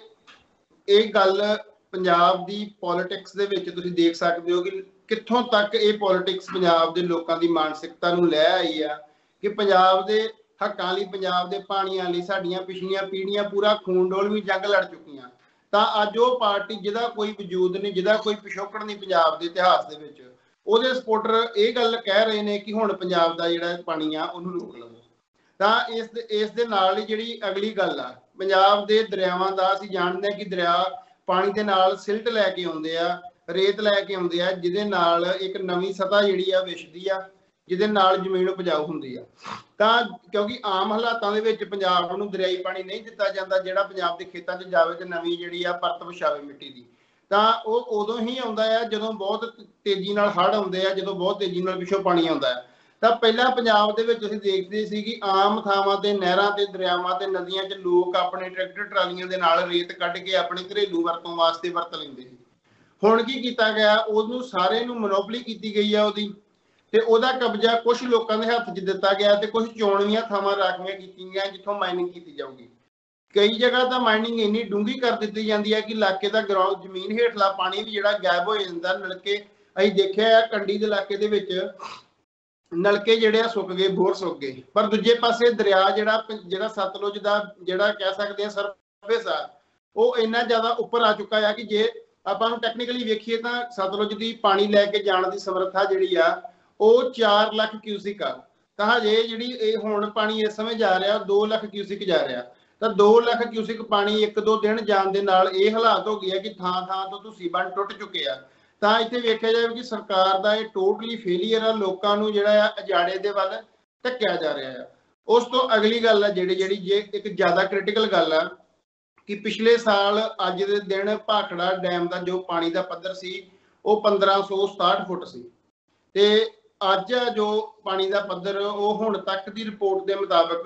ਇਹ ਗੱਲ ਪੰਜਾਬ ਦੀ ਪੋਲਿਟਿਕਸ ਦੇ ਵਿੱਚ ਤੁਸੀਂ ਦੇਖ ਸਕਦੇ ਹੋ ਕਿ ਕਿੱਥੋਂ ਤੱਕ ਇਹ ਪੋਲਿਟਿਕਸ ਪੰਜਾਬ ਦੇ ਲੋਕਾਂ ਦੀ ਮਾਨਸਿਕਤਾ ਨੂੰ ਲੈ ਆਈ ਆ ਕਿ ਪੰਜਾਬ ਦੇ ਹੱਕਾਂ ਲਈ, ਪੰਜਾਬ ਦੇ ਪਾਣੀਆਂ ਲਈ ਸਾਡੀਆਂ ਪਿਛਲੀਆਂ ਪੀੜ੍ਹੀਆਂ ਪੂਰਾ ਖੂਨ ਡੋਲਵੀਂ ਜੰਗ ਲੜ ਚੁੱਕੀਆਂ। ਤਾਂ ਅੱਜ ਉਹ ਪਾਰਟੀ ਜਿਹਦਾ ਕੋਈ ਵਜੂਦ ਨਹੀਂ, ਜਿਹਦਾ ਕੋਈ ਪਿਛੋਕੜ ਨਹੀਂ ਪੰਜਾਬ ਦੇ ਇਤਿਹਾਸ ਦੇ ਵਿੱਚ, ਉਹਦੇ ਸਪੋਰਟਰ ਇਹ ਗੱਲ ਕਹਿ ਰਹੇ ਨੇ ਕਿ ਹੁਣ ਪੰਜਾਬ ਦਾ ਜਿਹੜਾ ਪਾਣੀ ਆ ਉਹਨੂੰ ਰੋਕ ਲਵੋ। ਤਾਂ ਇਸ ਦੇ ਨਾਲ ਹੀ ਜਿਹੜੀ ਅਗਲੀ ਗੱਲ ਆ ਪੰਜਾਬ ਦੇ ਦਰਿਆਵਾਂ ਦਾ, ਅਸੀਂ ਜਾਣਦੇ ਹਾਂ ਕਿ ਦਰਿਆ ਪਾਣੀ ਦੇ ਨਾਲ ਸਿਲਟ ਲੈ ਕੇ ਆਉਂਦੇ ਆ, ਰੇਤ ਲੈ ਕੇ ਆਉਂਦੇ ਆ, ਜਿਹਦੇ ਨਾਲ ਇੱਕ ਨਵੀਂ ਸਤ੍ਹਾ ਜਿਹੜੀ ਆ ਵਿਛਦੀ ਆ, ਜਿਹਦੇ ਨਾਲ ਜ਼ਮੀਨ ਉਪਜਾਊ ਹੁੰਦੀ ਆ। ਤਾਂ ਕਿਉਂਕਿ ਆਮ ਹਾਲਾਤਾਂ ਦੇ ਵਿੱਚ ਪੰਜਾਬ ਨੂੰ ਦਰਿਆਈ ਪਾਣੀ ਨਹੀਂ ਦਿੱਤਾ ਜਾਂਦਾ ਜਿਹੜਾ ਪੰਜਾਬ ਦੇ ਖੇਤਾਂ 'ਚ ਜਾਵੇ ਤੇ ਨਵੀਂ ਜਿਹੜੀ ਆ ਪਰਤ ਵਿਛਾਵੇ ਮਿੱਟੀ ਦੀ, ਤਾਂ ਉਹ ਉਦੋਂ ਹੀ ਆਉਂਦਾ ਆ ਜਦੋਂ ਬਹੁਤ ਤੇਜ਼ੀ ਨਾਲ ਹੜ੍ਹ ਆਉਂਦੇ ਆ, ਜਦੋਂ ਬਹੁਤ ਤੇਜ਼ੀ ਨਾਲ ਪਿੱਛੋਂ ਪਾਣੀ ਆਉਂਦਾ ਹੈ। ਤਾਂ ਪਹਿਲਾਂ ਪੰਜਾਬ ਦੇ ਵਿੱਚ ਅਸੀਂ ਦੇਖਦੇ ਸੀ ਕਿ ਆਮ ਥਾਵਾਂ ਤੇ, ਨਹਿਰਾਂ ਤੇ, ਦਰਿਆਵਾਂ ਤੇ, ਨਦੀਆਂ 'ਚ ਲੋਕ ਆਪਣੇ ਟਰੈਕਟਰ ਟਰਾਲੀਆਂ ਦੇ ਨਾਲ ਰੇਤ ਕੱਢ ਕੇ ਆਪਣੇ ਘਰੇਲੂ ਵਰਤੋਂ ਵਾਸਤੇ ਵਰਤ ਲੈਂਦੇ ਸੀ। ਹੁਣ ਕੀ ਕੀਤਾ ਗਿਆ, ਉਹਨੂੰ ਸਾਰੇ ਨੂੰ ਮੋਨੋਪੋਲੀ ਕੀਤੀ ਗਈ ਆ ਉਹਦੀ, ਤੇ ਉਹਦਾ ਕਬਜ਼ਾ ਕੁਝ ਲੋਕਾਂ ਦੇ ਹੱਥ 'ਚ ਦਿੱਤਾ ਗਿਆ ਤੇ ਕੁਝ ਚੋਣਵੀਆਂ ਥਾਵਾਂ ਰਾਖਵੀਆਂ ਕੀਤੀਆਂ ਗਈਆਂ ਜਿੱਥੋਂ ਮਾਈਨਿੰਗ ਕੀਤੀ ਜਾਊਗੀ। ਕਈ ਜਗ੍ਹਾ ਤਾਂ ਮਾਈਨਿੰਗ ਇੰਨੀ ਡੂੰਘੀ ਕਰ ਦਿੱਤੀ ਜਾਂਦੀ ਹੈ ਕਿ ਇਲਾਕੇ ਦਾ ਗਰਾਊਂਡ ਜ਼ਮੀਨ ਹੇਠਲਾ ਪਾਣੀ ਵੀ ਜਿਹੜਾ ਗਾਇਬ ਹੋ ਜਾਂਦਾ। ਨਲਕੇ ਅਸੀਂ ਦੇਖਿਆ ਆ ਕੰਢੀ ਦੇ ਇਲਾਕੇ ਦੇ ਵਿੱਚ ਨਲਕੇ ਜਿਹੜੇ ਆ ਸੁੱਕ ਗਏ, ਬੋਰ ਸੁੱਕ ਗਏ। ਪਰ ਦੂਜੇ ਪਾਸੇ ਦਰਿਆ ਜਿਹੜਾ ਸਤਲੁਜ ਦਾ ਜਿਹੜਾ ਕਹਿ ਸਕਦੇ ਆ ਸਰਫੇਸ ਆ, ਉਹ ਇੰਨਾ ਜ਼ਿਆਦਾ ਉੱਪਰ ਆ ਚੁੱਕਾ ਆ ਕਿ ਜੇ ਆਪਾਂ ਨੂੰ ਟੈਕਨੀਕਲੀ ਵੇਖੀਏ ਤਾਂ ਸਤਲੁਜ ਦੀ ਪਾਣੀ ਲੈ ਕੇ ਜਾਣ ਦੀ ਸਮਰੱਥਾ ਜਿਹੜੀ ਆ ਉਹ 4 ਲੱਖ ਕਿਊਸਿਕ ਆ। ਤਾਂ ਹਜੇ ਜਿਹੜੀ ਇਹ ਹੁਣ ਪਾਣੀ ਇਸ ਸਮੇਂ ਜਾ ਰਿਹਾ 2 ਲੱਖ ਕਿਊਸਿਕ ਜਾ ਰਿਹਾ। ਤਾਂ 2 ਲੱਖ ਕਿਊਸਿਕ ਪਾਣੀ 1-2 ਦਿਨ ਜਾਣ ਦੇ ਨਾਲ ਇਹ ਹਾਲਾਤ ਹੋ ਗਏ ਆ ਕਿ ਥਾਂ ਥਾਂ ਤੋਂ ਤੁਸੀਂ ਬੰਨ ਟੁੱਟ ਚੁੱਕੇ ਆ। ਤਾਂ ਇੱਥੇ ਵੇਖਿਆ ਜਾਵੇ ਕਿ ਸਰਕਾਰ ਦਾ ਇਹ ਟੋਟਲੀ ਫੇਲੀਅਰ ਆ, ਲੋਕਾਂ ਨੂੰ ਜਿਹੜਾ ਆ ਅਜਾੜੇ ਦੇ ਵੱਲ ਧੱਕਿਆ ਜਾ ਰਿਹਾ ਆ। ਉਸ ਤੋਂ ਅਗਲੀ ਗੱਲ ਆ ਜਿਹੜੀ ਜੇ ਇੱਕ ਜ਼ਿਆਦਾ ਕ੍ਰਿਟੀਕਲ ਗੱਲ ਆ ਕਿ ਪਿਛਲੇ ਸਾਲ ਅੱਜ ਦੇ ਦਿਨ ਭਾਖੜਾ ਡੈਮ ਦਾ ਜੋ ਪਾਣੀ ਦਾ ਪੱਧਰ ਸੀ ਉਹ 1567 ਫੁੱਟ ਸੀ, ਤੇ ਅੱਜ ਜੋ ਪਾਣੀ ਦਾ ਪੱਧਰ ਉਹ ਹੁਣ ਤੱਕ ਦੀ ਰਿਪੋਰਟ ਦੇ ਮੁਤਾਬਕ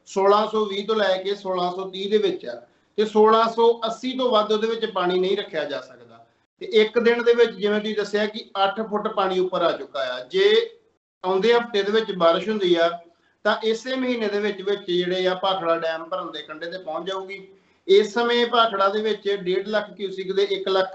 1620 ਤੋਂ ਲੈ ਕੇ 1630 ਦੇ ਵਿੱਚ ਆ, ਤੇ 1680 ਤੋਂ ਵੱਧ ਉਹਦੇ ਵਿੱਚ ਪਾਣੀ ਨਹੀਂ ਰੱਖਿਆ ਜਾ ਸਕਦਾ। ਤੇ ਇੱਕ ਦਿਨ ਦੇ ਵਿੱਚ ਜਿਵੇਂ ਤੁਸੀਂ ਦੱਸਿਆ ਕਿ 8 ਫੁੱਟ ਪਾਣੀ ਉੱਪਰ ਆ ਚੁੱਕਾ ਆ। ਜੇ ਆਉਂਦੇ ਹਫ਼ਤੇ ਦੇ ਵਿੱਚ ਬਾਰਿਸ਼ ਹੁੰਦੀ ਆ ਤਾਂ ਇਸੇ ਮਹੀਨੇ ਦੇ ਵਿੱਚ ਜਿਹੜੇ ਆ ਭਾਖੜਾ ਡੈਮ ਭਰਨ ਦੇ ਕੰਢੇ ਤੇ ਪਹੁੰਚ ਜਾਊਗੀ। ਇਸ ਸਮੇਂ ਭਾਖੜਾ ਦੇ ਵਿੱਚ 1.5 ਲੱਖ ਕਿਊਸਿਕ ਦੇ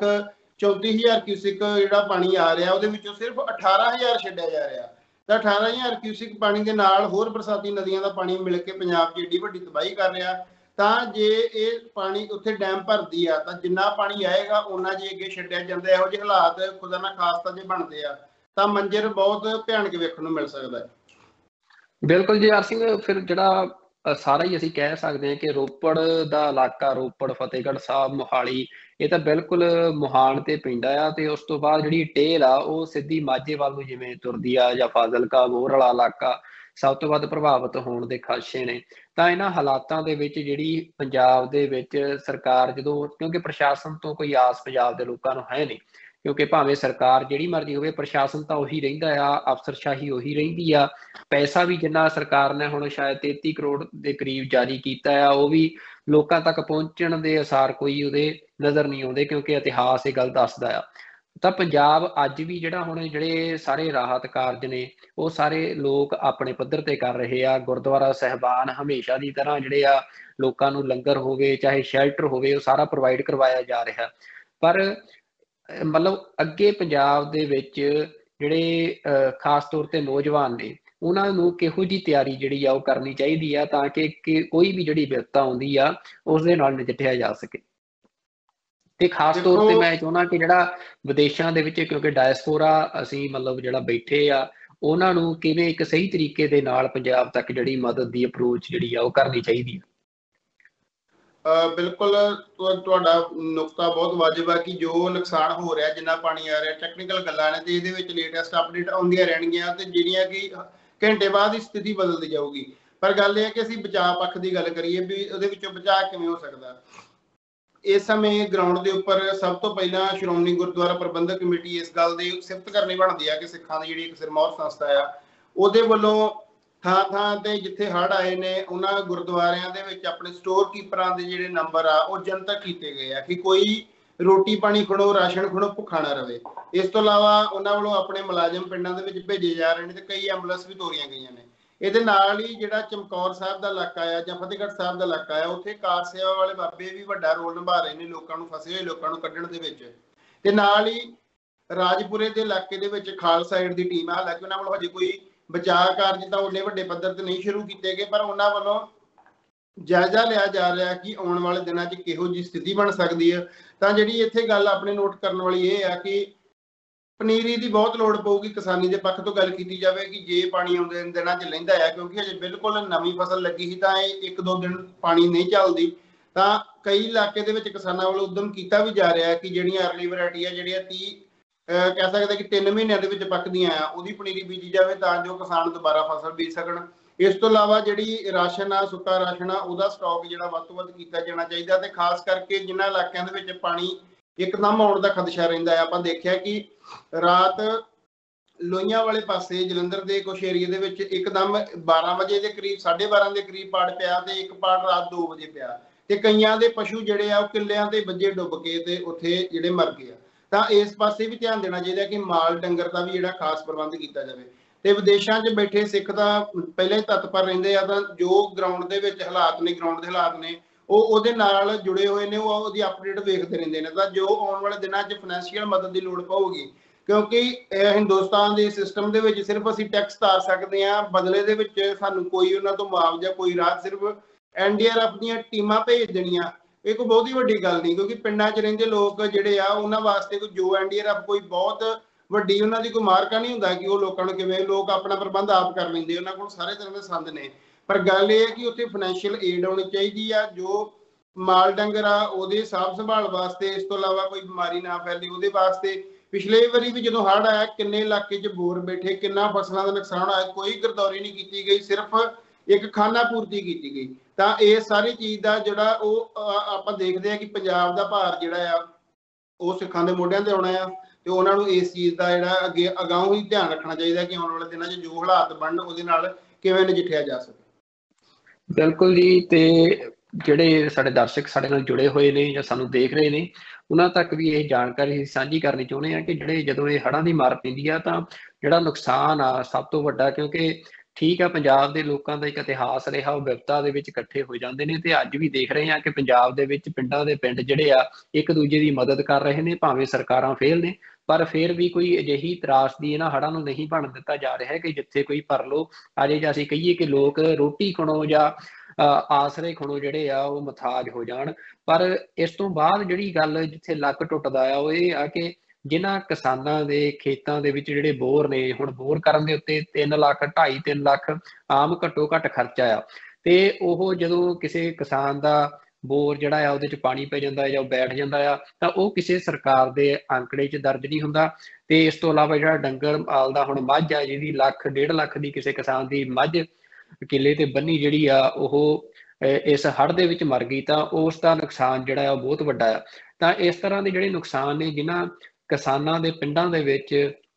1,34,000 ਕਿਊਸਿਕ ਜਿਹੜਾ ਪਾਣੀ ਆ ਰਿਹਾ, ਉਹਦੇ ਵਿੱਚੋਂ ਸਿਰਫ 18,000 ਛੱਡਿਆ ਜਾ ਰਿਹਾ। ਤਾਂ 18,000 ਕਿਊਸਿਕ ਪਾਣੀ ਦੇ ਨਾਲ ਹੋਰ ਬਰਸਾਤੀ ਨਦੀਆਂ ਦਾ ਪਾਣੀ ਮਿਲ ਕੇ ਪੰਜਾਬ 'ਚ ਏਡੀ ਵੱਡੀ ਤਬਾਹੀ ਕਰ ਰਿਹਾ। ਤਾਂ ਜੇ ਇਹ ਪਾਣੀ ਉੱਥੇ ਡੈਮ ਭਰਦੀ ਆ ਤਾਂ ਜਿੰਨਾ ਪਾਣੀ ਆਏਗਾ ਉਹਨਾਂ ਜੇ ਅੱਗੇ ਛੱਡਿਆ ਜਾਂਦਾ, ਇਹੋ ਜਿਹੇ ਹਾਲਾਤ ਖੁਦਾ ਨਾ ਖਾਸਤਾ ਜੇ ਬਣਦੇ ਆ ਤਾਂ ਮੰਜ਼ਰ ਬਹੁਤ ਭਿਆਨਕ ਵੇਖਣ ਨੂੰ ਮਿਲ ਸਕਦਾ ਹੈ। ਬਿਲਕੁਲ ਜੀ ਸਿੰਘ, ਫਿਰ ਜਿਹੜਾ ਸਾਰਾ ਹੀ ਅਸੀਂ ਕਹਿ ਸਕਦੇ ਹਾਂ ਕਿ ਰੋਪੜ ਦਾ ਇਲਾਕਾ, ਰੋਪੜ, ਫਤਿਹਗੜ੍ਹ ਸਾਹਿਬ, ਮੋਹਾਲੀ, ਇਹ ਤਾਂ ਬਿਲਕੁਲ ਮੁਹਾਨ ਤੇ ਪੈਂਦਾ ਆ। ਤੇ ਉਸ ਤੋਂ ਬਾਅਦ ਜਿਹੜੀ ਟੇਲ ਆ ਉਹ ਸਿੱਧੀ ਮਾਝੇ ਵੱਲ ਨੂੰ ਜਿਵੇਂ ਤੁਰਦੀ ਆ, ਜਾਂ ਫਾਜ਼ਿਲਕਾ, ਮੋਰ ਵਾਲਾ ਇਲਾਕਾ ਸਭ ਤੋਂ ਵੱਧ ਪ੍ਰਭਾਵਿਤ ਹੋਣ ਦੇ ਖਾਸੇ ਨੇ। ਤਾਂ ਇਹਨਾਂ ਹਾਲਾਤਾਂ ਦੇ ਵਿੱਚ ਜਿਹੜੀ ਪੰਜਾਬ ਦੇ ਵਿੱਚ ਸਰਕਾਰ ਜਦੋਂ, ਕਿਉਂਕਿ ਪ੍ਰਸ਼ਾਸਨ ਤੋਂ ਕੋਈ ਆਸ ਪੰਜਾਬ ਦੇ ਲੋਕਾਂ ਨੂੰ ਹੈ ਨਹੀਂ, ਕਿਉਂਕਿ ਭਾਵੇਂ ਸਰਕਾਰ ਜਿਹੜੀ ਮਰਜ਼ੀ ਹੋਵੇ ਪ੍ਰਸ਼ਾਸਨ ਤਾਂ ਉਹੀ ਰਹਿੰਦਾ ਆ, ਅਫਸਰਸ਼ਾਹੀ ਉਹੀ ਰਹਿੰਦੀ ਆ। ਪੈਸਾ ਵੀ ਜਿੰਨਾ ਸਰਕਾਰ ਨੇ ਹੁਣ ਸ਼ਾਇਦ 33 ਕਰੋੜ ਦੇ ਕਰੀਬ ਜਾਰੀ ਕੀਤਾ ਆ, ਉਹ ਵੀ ਲੋਕਾਂ ਤੱਕ ਪਹੁੰਚਣ ਦੇ ਅਸਾਰ ਕੋਈ ਉਹਦੇ ਨਜ਼ਰ ਨਹੀਂ ਆਉਂਦੇ, ਕਿਉਂਕਿ ਇਤਿਹਾਸ ਇਹ ਗੱਲ ਦੱਸਦਾ ਆ। ਤਾਂ ਪੰਜਾਬ ਅੱਜ ਵੀ ਜਿਹੜਾ ਹੁਣ ਜਿਹੜੇ ਸਾਰੇ ਰਾਹਤ ਕਾਰਜ ਨੇ ਉਹ ਸਾਰੇ ਲੋਕ ਆਪਣੇ ਪੱਧਰ ਤੇ ਕਰ ਰਹੇ ਆ। ਗੁਰਦੁਆਰਾ ਸਾਹਿਬਾਨ ਹਮੇਸ਼ਾ ਦੀ ਤਰ੍ਹਾਂ ਜਿਹੜੇ ਆ ਲੋਕਾਂ ਨੂੰ ਲੰਗਰ ਹੋਵੇ ਚਾਹੇ ਸ਼ੈਲਟਰ ਹੋਵੇ ਉਹ ਸਾਰਾ ਪ੍ਰੋਵਾਈਡ ਕਰਵਾਇਆ ਜਾ ਰਿਹਾ। ਪਰ ਮਤਲਬ ਅੱਗੇ ਪੰਜਾਬ ਦੇ ਵਿੱਚ ਜਿਹੜੇ ਖਾਸ ਤੌਰ ਤੇ ਨੌਜਵਾਨ ਨੇ ਉਹਨਾਂ ਨੂੰ ਕਿਹੋ ਜਿਹੀ ਤਿਆਰੀ ਜਿਹੜੀ ਆ ਉਹ ਕਰਨੀ ਚਾਹੀਦੀ ਆ ਤਾਂ ਕਿ ਕੋਈ ਵੀ ਜਿਹੜੀ ਵਿਪਤਾ ਆਉਂਦੀ ਆ ਉਸ ਦੇ ਨਾਲ ਨਜਿੱਠਿਆ ਜਾ ਸਕੇ। ਤੇ ਖਾਸ ਤੌਰ ਤੇ ਮੈਂ ਚਾਹੁੰਦਾ ਕਿ ਜਿਹੜਾ ਵਿਦੇਸ਼ਾਂ ਦੇ ਵਿੱਚ, ਕਿਉਂਕਿ ਡਾਇਸਪੋਰਾ ਅਸੀਂ ਮਤਲਬ ਜਿਹੜਾ ਬੈਠੇ ਆ, ਉਹਨਾਂ ਨੂੰ ਕਿਵੇਂ ਇੱਕ ਸਹੀ ਤਰੀਕੇ ਦੇ ਨਾਲ ਪੰਜਾਬ ਤੱਕ ਜਿਹੜੀ ਮਦਦ ਦੀ ਅਪਰੋਚ ਜਿਹੜੀ ਆ ਉਹ ਕਰਨੀ ਚਾਹੀਦੀ ਆ। ਬਿਲਕੁਲ ਤੁਹਾਡਾ ਨੁਕਤਾ ਬਹੁਤ ਵਾਜਬ ਹੈ ਕਿ ਜੋ ਨੁਕਸਾਨ ਹੋ ਰਿਹਾ, ਜਿੰਨਾ ਪਾਣੀ ਆ ਰਿਹਾ, ਟੈਕਨੀਕਲ ਗੱਲਾਂ ਨੇ ਤੇ ਇਹਦੇ ਵਿੱਚ ਲੇਟੈਸਟ ਅਪਡੇਟ ਆਉਂਦੀਆਂ ਰਹਿਣਗੀਆਂ ਤੇ ਜਿਹੜੀਆਂ ਕਿ ਘੰਟੇ ਬਾਅਦ ਹੀ ਸਥਿਤੀ ਬਦਲਦੀ ਜਾਊਗੀ। ਪਰ ਗੱਲ ਇਹ ਹੈ ਕਿ ਅਸੀਂ ਬਚਾਅ ਪੱਖ ਦੀ ਗੱਲ ਕਰੀਏ ਵੀ ਉਹਦੇ ਵਿੱਚੋਂ ਬਚਾਅ ਕਿਵੇਂ ਹੋ ਸਕਦਾ। ਇਸ ਸਮੇਂ ਗਰਾਊਂਡ ਦੇ ਉੱਪਰ ਸਭ ਤੋਂ ਪਹਿਲਾਂ ਸ਼੍ਰੋਮਣੀ ਗੁਰਦੁਆਰਾ ਪ੍ਰਬੰਧਕ ਕਮੇਟੀ ਇਸ ਗੱਲ ਦੀ ਸਿਫਤ ਕਰਨੀ ਬਣਦੀ ਆ ਕਿ ਸਿੱਖਾਂ ਦੀ ਜਿਹੜੀ ਇੱਕ ਸਿਰਮੌਰ ਸੰਸਥਾ ਆ ਉਹਦੇ ਵੱਲੋਂ ਥਾਂ ਥਾਂ ਤੇ ਜਿੱਥੇ ਹੜ੍ਹ ਆਏ ਨੇ ਉਹਨਾਂ ਗੁਰਦੁਆਰਿਆਂ ਦੇ ਵਿੱਚ ਆਪਣੇ ਸਟੋਰ ਕੀਪਰਾਂ ਦੇ ਜਿਹੜੇ ਨੰਬਰ ਆ ਉਹ ਜਨਤਕ ਕੀਤੇ ਗਏ ਆ ਕਿ ਕੋਈ ਰੋਟੀ ਪਾਣੀ ਖੜੋ, ਰਾਸ਼ਨ ਖੜੋ, ਭੁੱਖਾ ਨਾ ਰਵੇ। ਇਸ ਤੋਂ ਇਲਾਵਾ ਉਹਨਾਂ ਵੱਲੋਂ ਆਪਣੇ ਮੁਲਾਜ਼ਮ ਪਿੰਡਾਂ ਦੇ ਵਿੱਚ ਭੇਜੇ ਜਾ ਰਹੇ ਨੇ ਤੇ ਕਈ ਐਂਬੂਲੈਂਸ ਵੀ ਤੋਰੀਆਂ ਗਈਆਂ ਨੇ। ਇਹਦੇ ਨਾਲ ਹੀ ਜਿਹੜਾ ਚਮਕੌਰ ਸਾਹਿਬ ਦਾ ਇਲਾਕਾ ਆ ਜਾਂ ਫਤਿਹਗੜ੍ਹ ਸਾਹਿਬ ਦਾ ਇਲਾਕਾ ਆ, ਉੱਥੇ ਕਾਰ ਸੇਵਾ ਵਾਲੇ ਬਾਬੇ ਵੀ ਵੱਡਾ ਰੋਲ ਨਿਭਾ ਰਹੇ ਨੇ ਲੋਕਾਂ ਨੂੰ, ਫਸੇ ਹੋਏ ਲੋਕਾਂ ਨੂੰ ਕੱਢਣ ਦੇ ਵਿੱਚ। ਤੇ ਨਾਲ ਹੀ ਰਾਜਪੁਰੇ ਦੇ ਇਲਾਕੇ ਦੇ ਵਿੱਚ ਖਾਲਸਾ ਏਡ ਦੀ ਟੀਮ ਆ, ਹਾਲਾਂਕਿ ਉਹਨਾਂ ਵੱਲੋਂ ਹਜੇ ਕੋਈ ਬਚਾਅ ਕਾਰਜ ਤਾਂ ਉਹਨੇ ਵੱਡੇ ਪੱਧਰ ਤੇ ਨਹੀਂ ਸ਼ੁਰੂ ਕੀਤੇ ਗਏ, ਪਰ ਉਹਨਾਂ ਵੱਲੋਂ ਜਾਇਜ਼ਾ ਲਿਆ ਜਾ ਰਿਹਾ ਕਿ ਆਉਣ ਵਾਲੇ ਦਿਨਾਂ 'ਚ ਕਿਹੋ ਜਿਹੀ ਸਥਿਤੀ ਬਣ ਸਕਦੀ ਹੈ। ਤਾਂ ਜਿਹੜੀ ਇੱਥੇ ਗੱਲ ਆਪਣੇ ਨੋਟ ਕਰਨ ਵਾਲੀ ਇਹ ਆ ਕਿ ਪਨੀਰੀ ਦੀ ਬਹੁਤ ਲੋੜ ਪਊਗੀ। ਕਿਸਾਨੀ ਦੇ ਪੱਖ ਤੋਂ ਗੱਲ ਕੀਤੀ ਜਾਵੇ ਕਿ ਜੇ ਪਾਣੀ ਆਉਂਦੇ ਦਿਨਾਂ 'ਚ ਲੈਂਦਾ ਆ, ਕਿਉਂਕਿ ਹਜੇ ਬਿਲਕੁਲ ਨਵੀਂ ਫਸਲ ਲੱਗੀ ਸੀ ਤਾਂ ਇਹ 1-2 ਦਿਨ ਪਾਣੀ ਨਹੀਂ ਚੱਲਦੀ, ਤਾਂ ਕਈ ਇਲਾਕੇ ਦੇ ਵਿੱਚ ਕਿਸਾਨਾਂ ਵੱਲੋਂ ਉਦਮ ਕੀਤਾ ਵੀ ਜਾ ਰਿਹਾ ਕਿ ਜਿਹੜੀਆਂ ਅਰਲੀ ਵੈਰਾਈਟੀ ਆ, ਜਿਹੜੀਆਂ 30 ਕਹਿ ਸਕਦੇ ਕਿ 3 ਮਹੀਨਿਆਂ ਦੇ ਵਿੱਚ ਪੱਕਦੀਆਂ ਆ, ਉਹਦੀ ਪਨੀਰੀ ਬੀਜੀ ਜਾਵੇ ਤਾਂ ਜੋ ਕਿਸਾਨ ਦੁਬਾਰਾ ਫਸਲ ਬੀਜ ਸਕਣ। ਇਸ ਤੋਂ ਇਲਾਵਾ ਜਿਹੜੀ ਰਾਸ਼ਨ ਆ, ਸੁੱਕਾ ਰਾਸ਼ਨ ਆ, ਉਹਦਾ ਸਟਾਕ ਜਿਹੜਾ ਵੱਧ ਤੋਂ ਵੱਧ ਕੀਤਾ ਜਾਣਾ ਚਾਹੀਦਾ, ਤੇ ਖਾਸ ਕਰਕੇ ਜਿਨ੍ਹਾਂ ਇਲਾਕਿਆਂ ਦੇ ਵਿੱਚ ਪਾਣੀ ਇੱਕਦਮ ਆਉਣ ਦਾ ਖਦਸ਼ਾ ਰਹਿੰਦਾ ਹੈ। ਆਪਾਂ ਦੇਖਿਆ ਕਿ ਰਾਤ ਲੋਹੀਆਂ ਵਾਲੇ ਪਾਸੇ ਜਲੰਧਰ ਦੇ ਕੁਝ ਏਰੀਏ ਦੇ ਵਿੱਚ ਇੱਕਦਮ 12 ਵਜੇ ਦੇ ਕਰੀਬ, 12:30 ਦੇ ਕਰੀਬ ਪਾੜ ਪਿਆ ਤੇ ਇੱਕ ਪਾੜ ਰਾਤ 2 ਵਜੇ ਪਿਆ, ਤੇ ਕਈਆਂ ਦੇ ਪਸ਼ੂ ਜਿਹੜੇ ਆ ਉਹ ਕਿੱਲਿਆਂ ਦੇ ਵੱਜੇ ਡੁੱਬ ਕੇ ਤੇ ਉੱਥੇ ਜਿਹੜੇ ਮਰ ਗਏ ਆ। ਤਾਂ ਇਸ ਪਾਸੇ ਵੀ ਧਿਆਨ ਦੇਣਾ ਚਾਹੀਦਾ ਕਿ ਮਾਲ ਡੰਗਰ ਦਾ ਵੀ ਜਿਹੜਾ ਖਾਸ ਪ੍ਰਬੰਧ ਕੀਤਾ ਜਾਵੇ। ਤੇ ਵਿਦੇਸ਼ਾਂ 'ਚ ਬੈਠੇ ਸਿੱਖ ਤਾਂ ਪਹਿਲਾਂ ਹੀ ਤਤਪਰ ਰਹਿੰਦੇ ਆ, ਤਾਂ ਜੋ ਗਰਾਊਂਡ ਦੇ ਵਿੱਚ ਹਾਲਾਤ ਨੇ, ਗਰਾਊਂਡ ਦੇ ਹਾਲਾਤ ਨੇ, ਉਹ ਉਹਦੇ ਨਾਲ ਜੁੜੇ ਹੋਏ ਨੇ, ਉਹ ਉਹਦੀ ਅਪਡੇਟ ਵੇਖਦੇ ਰਹਿੰਦੇ ਨੇ। ਤਾਂ ਜੋ ਆਉਣ ਵਾਲੇ ਦਿਨਾਂ 'ਚ ਫਾਈਨੈਂਸ਼ੀਅਲ ਮਦਦ ਦੀ ਲੋੜ ਪਊਗੀ, ਕਿਉਂਕਿ ਹਿੰਦੁਸਤਾਨ ਦੇ ਸਿਸਟਮ ਦੇ ਵਿੱਚ ਸਿਰਫ ਅਸੀਂ ਟੈਕਸ ਤਾਰ ਸਕਦੇ ਹਾਂ, ਬਦਲੇ ਦੇ ਵਿੱਚ ਸਾਨੂੰ ਕੋਈ ਉਹਨਾਂ ਤੋਂ ਮੁਆਵਜ਼ਾ, ਕੋਈ ਰਾਹਤ ਸਿਰਫ NDRF ਦੀਆਂ ਟੀਮਾਂ ਭੇਜ ਦੇਣੀਆਂ, ਇਹ ਕੋਈ ਬਹੁਤੀ ਵੱਡੀ ਗੱਲ ਨਹੀਂ। ਕਿਉਂਕਿ ਪਿੰਡਾਂ 'ਚ ਰਹਿੰਦੇ ਲੋਕ ਜਿਹੜੇ ਆ, ਉਹਨਾਂ ਵਾਸਤੇ ਕੋਈ ਜੋ NDRF ਕੋਈ ਬਹੁਤ ਵੱਡੀ ਉਹਨਾਂ ਦੀ ਕੋਈ ਮਾਰਕਾ ਨਹੀਂ ਹੁੰਦਾ ਕਿ ਉਹ ਲੋਕਾਂ ਨੂੰ ਕਿਵੇਂ, ਲੋਕ ਆਪਣਾ ਪ੍ਰਬੰਧ ਆਪ ਕਰ ਲੈਂਦੇ, ਉਹਨਾਂ ਕੋਲ ਸਾਰੇ ਤਰ੍ਹਾਂ ਦੇ ਸੰਦ ਨੇ। ਪਰ ਗੱਲ ਇਹ ਹੈ ਕਿ ਉੱਥੇ ਫਾਈਨੈਂਸ਼ੀਅਲ ਏਡ ਆਉਣੀ ਚਾਹੀਦੀ ਆ, ਜੋ ਮਾਲ ਡੰਗਰ ਆ ਉਹਦੇ ਸਾਂਭ ਸੰਭਾਲ ਵਾਸਤੇ, ਇਸ ਤੋਂ ਇਲਾਵਾ ਕੋਈ ਬਿਮਾਰੀ ਨਾ ਫੈਲੇ ਉਹਦੇ ਵਾਸਤੇ। ਪਿਛਲੇ ਵਾਰੀ ਵੀ ਜਦੋਂ ਹੜ੍ਹ ਆਇਆ, ਕਿੰਨੇ ਇਲਾਕੇ 'ਚ ਬੋਰ ਬੈਠੇ, ਕਿੰਨਾ ਫਸਲਾਂ ਦਾ ਨੁਕਸਾਨ ਹੋਇਆ, ਕੋਈ ਗਰਦੌਰੀ ਨਹੀਂ ਕੀਤੀ ਗਈ, ਸਿਰਫ ਇੱਕ ਖਾਨਾ ਪੂਰਤੀ ਕੀਤੀ ਗਈ। ਤਾਂ ਇਹ ਸਾਰੀ ਚੀਜ਼ ਦਾ ਜਿਹੜਾ ਉਹ ਆਪਾਂ ਦੇਖਦੇ ਆ ਕਿ ਪੰਜਾਬ ਦਾ ਭਾਰ ਜਿਹੜਾ ਆ ਉਹ ਸਿੱਖਾਂ ਦੇ ਮੋਢਿਆਂ ਤੇ ਆਉਣਾ ਆ, ਤੇ ਉਹਨਾਂ ਨੂੰ ਇਸ ਚੀਜ਼ ਦਾ ਜਿਹੜਾ ਅੱਗੇ ਅਗਾਊਂ ਹੀ ਧਿਆਨ ਰੱਖਣਾ ਚਾਹੀਦਾ ਕਿ ਆਉਣ ਵਾਲੇ ਦਿਨਾਂ 'ਚ ਜੋ ਹਾਲਾਤ ਬਣਨ ਉਹਦੇ ਨਾਲ ਕਿਵੇਂ ਨਜਿੱਠਿਆ ਜਾ ਸਕੇ। ਬਿਲਕੁਲ ਜੀ। ਤੇ ਜਿਹੜੇ ਸਾਡੇ ਦਰਸ਼ਕ ਸਾਡੇ ਨਾਲ ਜੁੜੇ ਹੋਏ ਨੇ ਜਾਂ ਸਾਨੂੰ ਦੇਖ ਰਹੇ ਨੇ, ਉਹਨਾਂ ਤੱਕ ਵੀ ਇਹ ਜਾਣਕਾਰੀ ਸਾਂਝੀ ਕਰਨੀ ਚਾਹੁੰਦੇ ਆ ਕਿ ਜਿਹੜੇ ਜਦੋਂ ਇਹ ਹੜ੍ਹਾਂ ਦੀ ਮਾਰ ਪੈਂਦੀ ਆ ਤਾਂ ਜਿਹੜਾ ਨੁਕਸਾਨ ਆ ਸਭ ਤੋਂ ਵੱਡਾ, ਕਿਉਂਕਿ ਠੀਕ ਆ ਪੰਜਾਬ ਦੇ ਲੋਕਾਂ ਦਾ ਇੱਕ ਇਤਿਹਾਸ ਰਿਹਾ, ਉਹ ਵਿਪਤਾ ਦੇ ਵਿੱਚ ਇਕੱਠੇ ਹੋ ਜਾਂਦੇ ਨੇ, ਤੇ ਅੱਜ ਵੀ ਦੇਖ ਰਹੇ ਆ ਕਿ ਪੰਜਾਬ ਦੇ ਵਿੱਚ ਪਿੰਡਾਂ ਦੇ ਪਿੰਡ ਜਿਹੜੇ ਆ ਇੱਕ ਦੂਜੇ ਦੀ ਮਦਦ ਕਰ ਰਹੇ ਨੇ, ਭਾਵੇਂ ਸਰਕਾਰਾਂ ਫੇਲ ਨੇ, ਪਰ ਫਿਰ ਵੀ ਕੋਈ ਅਜਿਹੀ ਤਰਾਸਦੀ ਇਹਨਾਂ ਹੜ੍ਹਾਂ ਨੂੰ ਨਹੀਂ ਬਣ ਦਿੱਤਾ ਜਾ ਰਿਹਾ ਕਿ ਜਿੱਥੇ ਕੋਈ ਭਰ ਲੋ ਅਜੇ, ਜਾਂ ਅਸੀਂ ਕਹੀਏ ਕਿ ਲੋਕ ਰੋਟੀ ਖਣੋ ਜਾਂ ਆਸਰੇ ਖਣੋ ਜਿਹੜੇ ਆ ਉਹ ਮੁਥਾਜ ਹੋ ਜਾਣ। ਪਰ ਇਸ ਤੋਂ ਬਾਅਦ ਜਿਹੜੀ ਗੱਲ ਜਿੱਥੇ ਲੱਕ ਟੁੱਟਦਾ ਆ ਉਹ ਇਹ ਆ ਕਿ ਜਿਨ੍ਹਾਂ ਕਿਸਾਨਾਂ ਦੇ ਖੇਤਾਂ ਦੇ ਵਿੱਚ ਜਿਹੜੇ ਬੋਰ ਨੇ, ਹੁਣ ਬੋਰ ਕਰਨ ਦੇ ਉੱਤੇ 3 ਲੱਖ 2.5-3 ਲੱਖ ਆਮ ਘੱਟੋ ਘੱਟ ਖਰਚਾ ਆ, ਤੇ ਉਹ ਜਦੋਂ ਕਿਸੇ ਕਿਸਾਨ ਦਾ ਬੋਰ ਜਿਹੜਾ ਆ ਉਹਦੇ 'ਚ ਪਾਣੀ ਪੈ ਜਾਂਦਾ ਜਾਂ ਉਹ ਬੈਠ ਜਾਂਦਾ ਆ ਤਾਂ ਉਹ ਕਿਸੇ ਸਰਕਾਰ ਦੇ ਅੰਕੜੇ 'ਚ ਦਰਜ ਨਹੀਂ ਹੁੰਦਾ। ਤੇ ਇਸ ਤੋਂ ਇਲਾਵਾ ਜਿਹੜਾ ਡੰਗਰ ਪਾਲਦਾ, ਹੁਣ ਮੱਝ ਆ ਜਿਹਦੀ 1.5 ਲੱਖ ਦੀ ਕਿਸੇ ਕਿਸਾਨ ਦੀ ਮੱਝ ਕਿੱਲੇ ਤੇ ਬੰਨੀ ਜਿਹੜੀ ਆ ਉਹ ਇਸ ਹੜ੍ਹ ਦੇ ਵਿੱਚ ਮਰ ਗਈ, ਤਾਂ ਉਸ ਦਾ ਨੁਕਸਾਨ ਜਿਹੜਾ ਆ ਉਹ ਬਹੁਤ ਵੱਡਾ ਆ। ਤਾਂ ਇਸ ਤਰ੍ਹਾਂ ਦੇ ਜਿਹੜੇ ਨੁਕਸਾਨ ਨੇ ਜਿਨ੍ਹਾਂ ਕਿਸਾਨਾਂ ਦੇ ਪਿੰਡਾਂ ਦੇ ਵਿੱਚ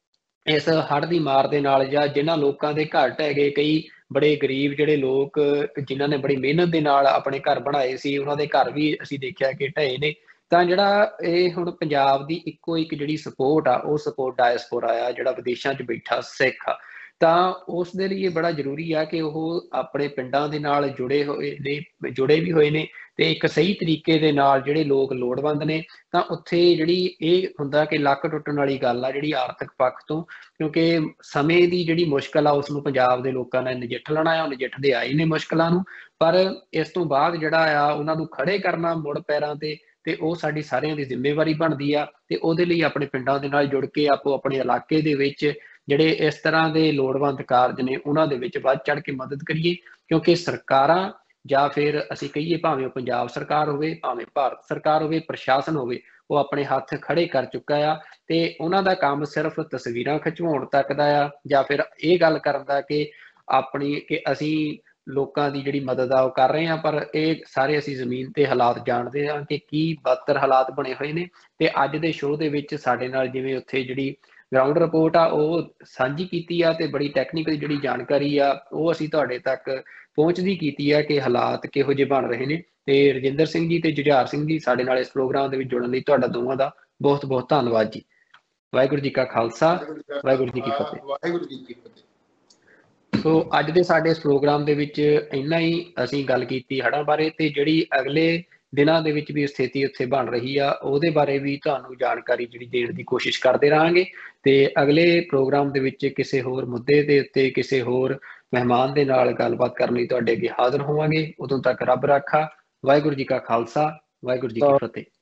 ਇਸ ਹੜ੍ਹ ਦੀ ਮਾਰ ਦੇ ਨਾਲ, ਜਾਂ ਜਿਨ੍ਹਾਂ ਲੋਕਾਂ ਦੇ ਘਰ ਢਹਿ ਗਏ, ਕਈ ਬੜੇ ਗਰੀਬ ਜਿਹੜੇ ਲੋਕ ਜਿਨ੍ਹਾਂ ਨੇ ਬੜੀ ਮਿਹਨਤ ਦੇ ਨਾਲ ਆਪਣੇ ਘਰ ਬਣਾਏ ਸੀ, ਉਹਨਾਂ ਦੇ ਘਰ ਵੀ ਅਸੀਂ ਦੇਖਿਆ ਕਿ ਢਹੇ ਨੇ। ਤਾਂ ਜਿਹੜਾ ਇਹ ਹੁਣ ਪੰਜਾਬ ਦੀ ਇੱਕੋ ਇੱਕ ਜਿਹੜੀ ਸਪੋਰਟ ਆ, ਉਹ ਸਪੋਰਟ ਡਾਇਸਪੋਰਾ ਆ, ਜਿਹੜਾ ਵਿਦੇਸ਼ਾਂ 'ਚ ਬੈਠਾ ਸਿੱਖ ਆ, ਤਾਂ ਉਸ ਦੇ ਲਈ ਇਹ ਬੜਾ ਜ਼ਰੂਰੀ ਆ ਕਿ ਉਹ ਆਪਣੇ ਪਿੰਡਾਂ ਦੇ ਨਾਲ ਜੁੜੇ ਵੀ ਹੋਏ ਨੇ, ਤੇ ਇੱਕ ਸਹੀ ਤਰੀਕੇ ਦੇ ਨਾਲ ਜਿਹੜੇ ਲੋਕ ਲੋੜਵੰਦ ਨੇ, ਤਾਂ ਉੱਥੇ ਜਿਹੜੀ ਇਹ ਹੁੰਦਾ ਕਿ ਲੱਕ ਟੁੱਟਣ ਵਾਲੀ ਗੱਲ ਆ ਜਿਹੜੀ ਆਰਥਿਕ ਪੱਖ ਤੋਂ, ਕਿਉਂਕਿ ਸਮੇਂ ਦੀ ਜਿਹੜੀ ਮੁਸ਼ਕਲ ਆ ਉਸ ਨੂੰ ਪੰਜਾਬ ਦੇ ਲੋਕਾਂ ਨੇ ਨਜਿੱਠ ਲੈਣਾ ਆ, ਉਹ ਨਜਿੱਠਦੇ ਆਏ ਨੇ ਮੁਸ਼ਕਲਾਂ ਨੂੰ, ਪਰ ਇਸ ਤੋਂ ਬਾਅਦ ਜਿਹੜਾ ਆ ਉਹਨਾਂ ਨੂੰ ਖੜੇ ਕਰਨਾ ਮੁੜ ਪੈਰਾਂ ਤੇ ਉਹ ਸਾਡੀ ਸਾਰਿਆਂ ਦੀ ਜ਼ਿੰਮੇਵਾਰੀ ਬਣਦੀ ਆ। ਤੇ ਉਹਦੇ ਲਈ ਆਪਣੇ ਪਿੰਡਾਂ ਦੇ ਨਾਲ ਜੁੜ ਕੇ ਆਪੋ ਆਪਣੇ ਇਲਾਕੇ ਦੇ ਵਿੱਚ ਜਿਹੜੇ ਇਸ ਤਰ੍ਹਾਂ ਦੇ ਲੋੜਵੰਦ ਕਾਰਜ ਨੇ ਉਹਨਾਂ ਦੇ ਵਿੱਚ ਵੱਧ ਚੜ ਕੇ ਮਦਦ ਕਰੀਏ, ਕਿਉਂਕਿ ਸਰਕਾਰਾਂ ਜਾਂ ਫਿਰ ਅਸੀਂ ਕਹੀਏ ਭਾਵੇਂ ਉਹ ਪੰਜਾਬ ਸਰਕਾਰ ਹੋਵੇ, ਭਾਵੇਂ ਭਾਰਤ ਸਰਕਾਰ ਹੋਵੇ, ਪ੍ਰਸ਼ਾਸਨ ਹੋਵੇ, ਉਹ ਆਪਣੇ ਹੱਥ ਖੜੇ ਕਰ ਚੁੱਕਾ ਆ, ਤੇ ਉਹਨਾਂ ਦਾ ਕੰਮ ਸਿਰਫ ਤਸਵੀਰਾਂ ਖਿਚਵਾਉਣ ਤੱਕ ਦਾ ਆ, ਜਾਂ ਫਿਰ ਇਹ ਗੱਲ ਕਰਨ ਦਾ ਕਿ ਅਸੀਂ ਲੋਕਾਂ ਦੀ ਜਿਹੜੀ ਮਦਦ ਆ ਉਹ ਕਰ ਰਹੇ ਹਾਂ, ਪਰ ਇਹ ਸਾਰੇ ਅਸੀਂ ਜ਼ਮੀਨ ਤੇ ਹਾਲਾਤ ਜਾਣਦੇ ਹਾਂ ਕਿ ਕੀ ਬਦਤਰ ਹਾਲਾਤ ਬਣੇ ਹੋਏ ਨੇ। ਤੇ ਅੱਜ ਦੇ ਸ਼ੋਅ ਦੇ ਵਿੱਚ ਸਾਡੇ ਨਾਲ ਜਿਵੇਂ ਉੱਥੇ ਜਿਹੜੀ ਗਰਾਊਂਡ ਰਿਪੋਰਟ ਆ ਉਹ ਸਾਂਝੀ ਕੀਤੀ ਆ, ਤੇ ਬੜੀ ਟੈਕਨੀਕਲ ਜਿਹੜੀ ਜਾਣਕਾਰੀ ਆ ਉਹ ਅਸੀਂ ਤੁਹਾਡੇ ਤੱਕ ਪਹੁੰਚਦੀ ਕੀਤੀ ਆ ਕਿ ਹਾਲਾਤ ਕਿਹੋ ਜਿਹੇ ਬਣ ਰਹੇ ਨੇ। ਤੇ ਰਜਿੰਦਰ ਸਿੰਘ ਜੀ ਤੇ ਜੁਝਾਰ ਸਿੰਘ ਜੀ ਸਾਡੇ ਨਾਲ ਇਸ ਪ੍ਰੋਗਰਾਮ ਦੇ ਵਿੱਚ ਜੁੜਨ ਲਈ ਤੁਹਾਡਾ ਦੋਵਾਂ ਦਾ ਬਹੁਤ ਬਹੁਤ ਧੰਨਵਾਦ ਜੀ। ਵਾਹਿਗੁਰੂ ਜੀ ਕਾ ਖਾਲਸਾ, ਵਾਹਿਗੁਰੂ ਜੀ ਕੀ ਫਤਿਹ। ਵਾਹਿਗੁਰੂ ਜੀ ਕੀ ਫਤਿਹ। ਸੋ ਅੱਜ ਦੇ ਸਾਡੇ ਇਸ ਪ੍ਰੋਗਰਾਮ ਦੇ ਵਿੱਚ ਇੰਨਾ ਹੀ ਅਸੀਂ ਗੱਲ ਕੀਤੀ ਹੜ੍ਹਾਂ ਬਾਰੇ, ਤੇ ਜਿਹੜੀ ਅਗਲੇ ਦਿਨਾਂ ਦੇ ਵਿੱਚ ਵੀ ਸਥਿਤੀ ਉੱਥੇ ਬਣ ਰਹੀ ਆ ਉਹਦੇ ਬਾਰੇ ਵੀ ਤੁਹਾਨੂੰ ਜਾਣਕਾਰੀ ਜਿਹੜੀ ਦੇਣ ਦੀ ਕੋਸ਼ਿਸ਼ ਕਰਦੇ ਰਹਾਂਗੇ। ਤੇ ਅਗਲੇ ਪ੍ਰੋਗਰਾਮ ਦੇ ਵਿੱਚ ਕਿਸੇ ਹੋਰ ਮੁੱਦੇ ਦੇ ਉੱਤੇ ਕਿਸੇ ਹੋਰ ਮਹਿਮਾਨ ਦੇ ਨਾਲ ਗੱਲਬਾਤ ਕਰਨ ਲਈ ਤੁਹਾਡੇ ਅੱਗੇ ਹਾਜ਼ਰ ਹੋਵਾਂਗੇ। ਉਦੋਂ ਤੱਕ ਰੱਬ ਰਾਖਾ। ਵਾਹਿਗੁਰੂ ਜੀ ਕਾ ਖਾਲਸਾ, ਵਾਹਿਗੁਰੂ ਜੀ ਕੀ ਫਤਿਹ।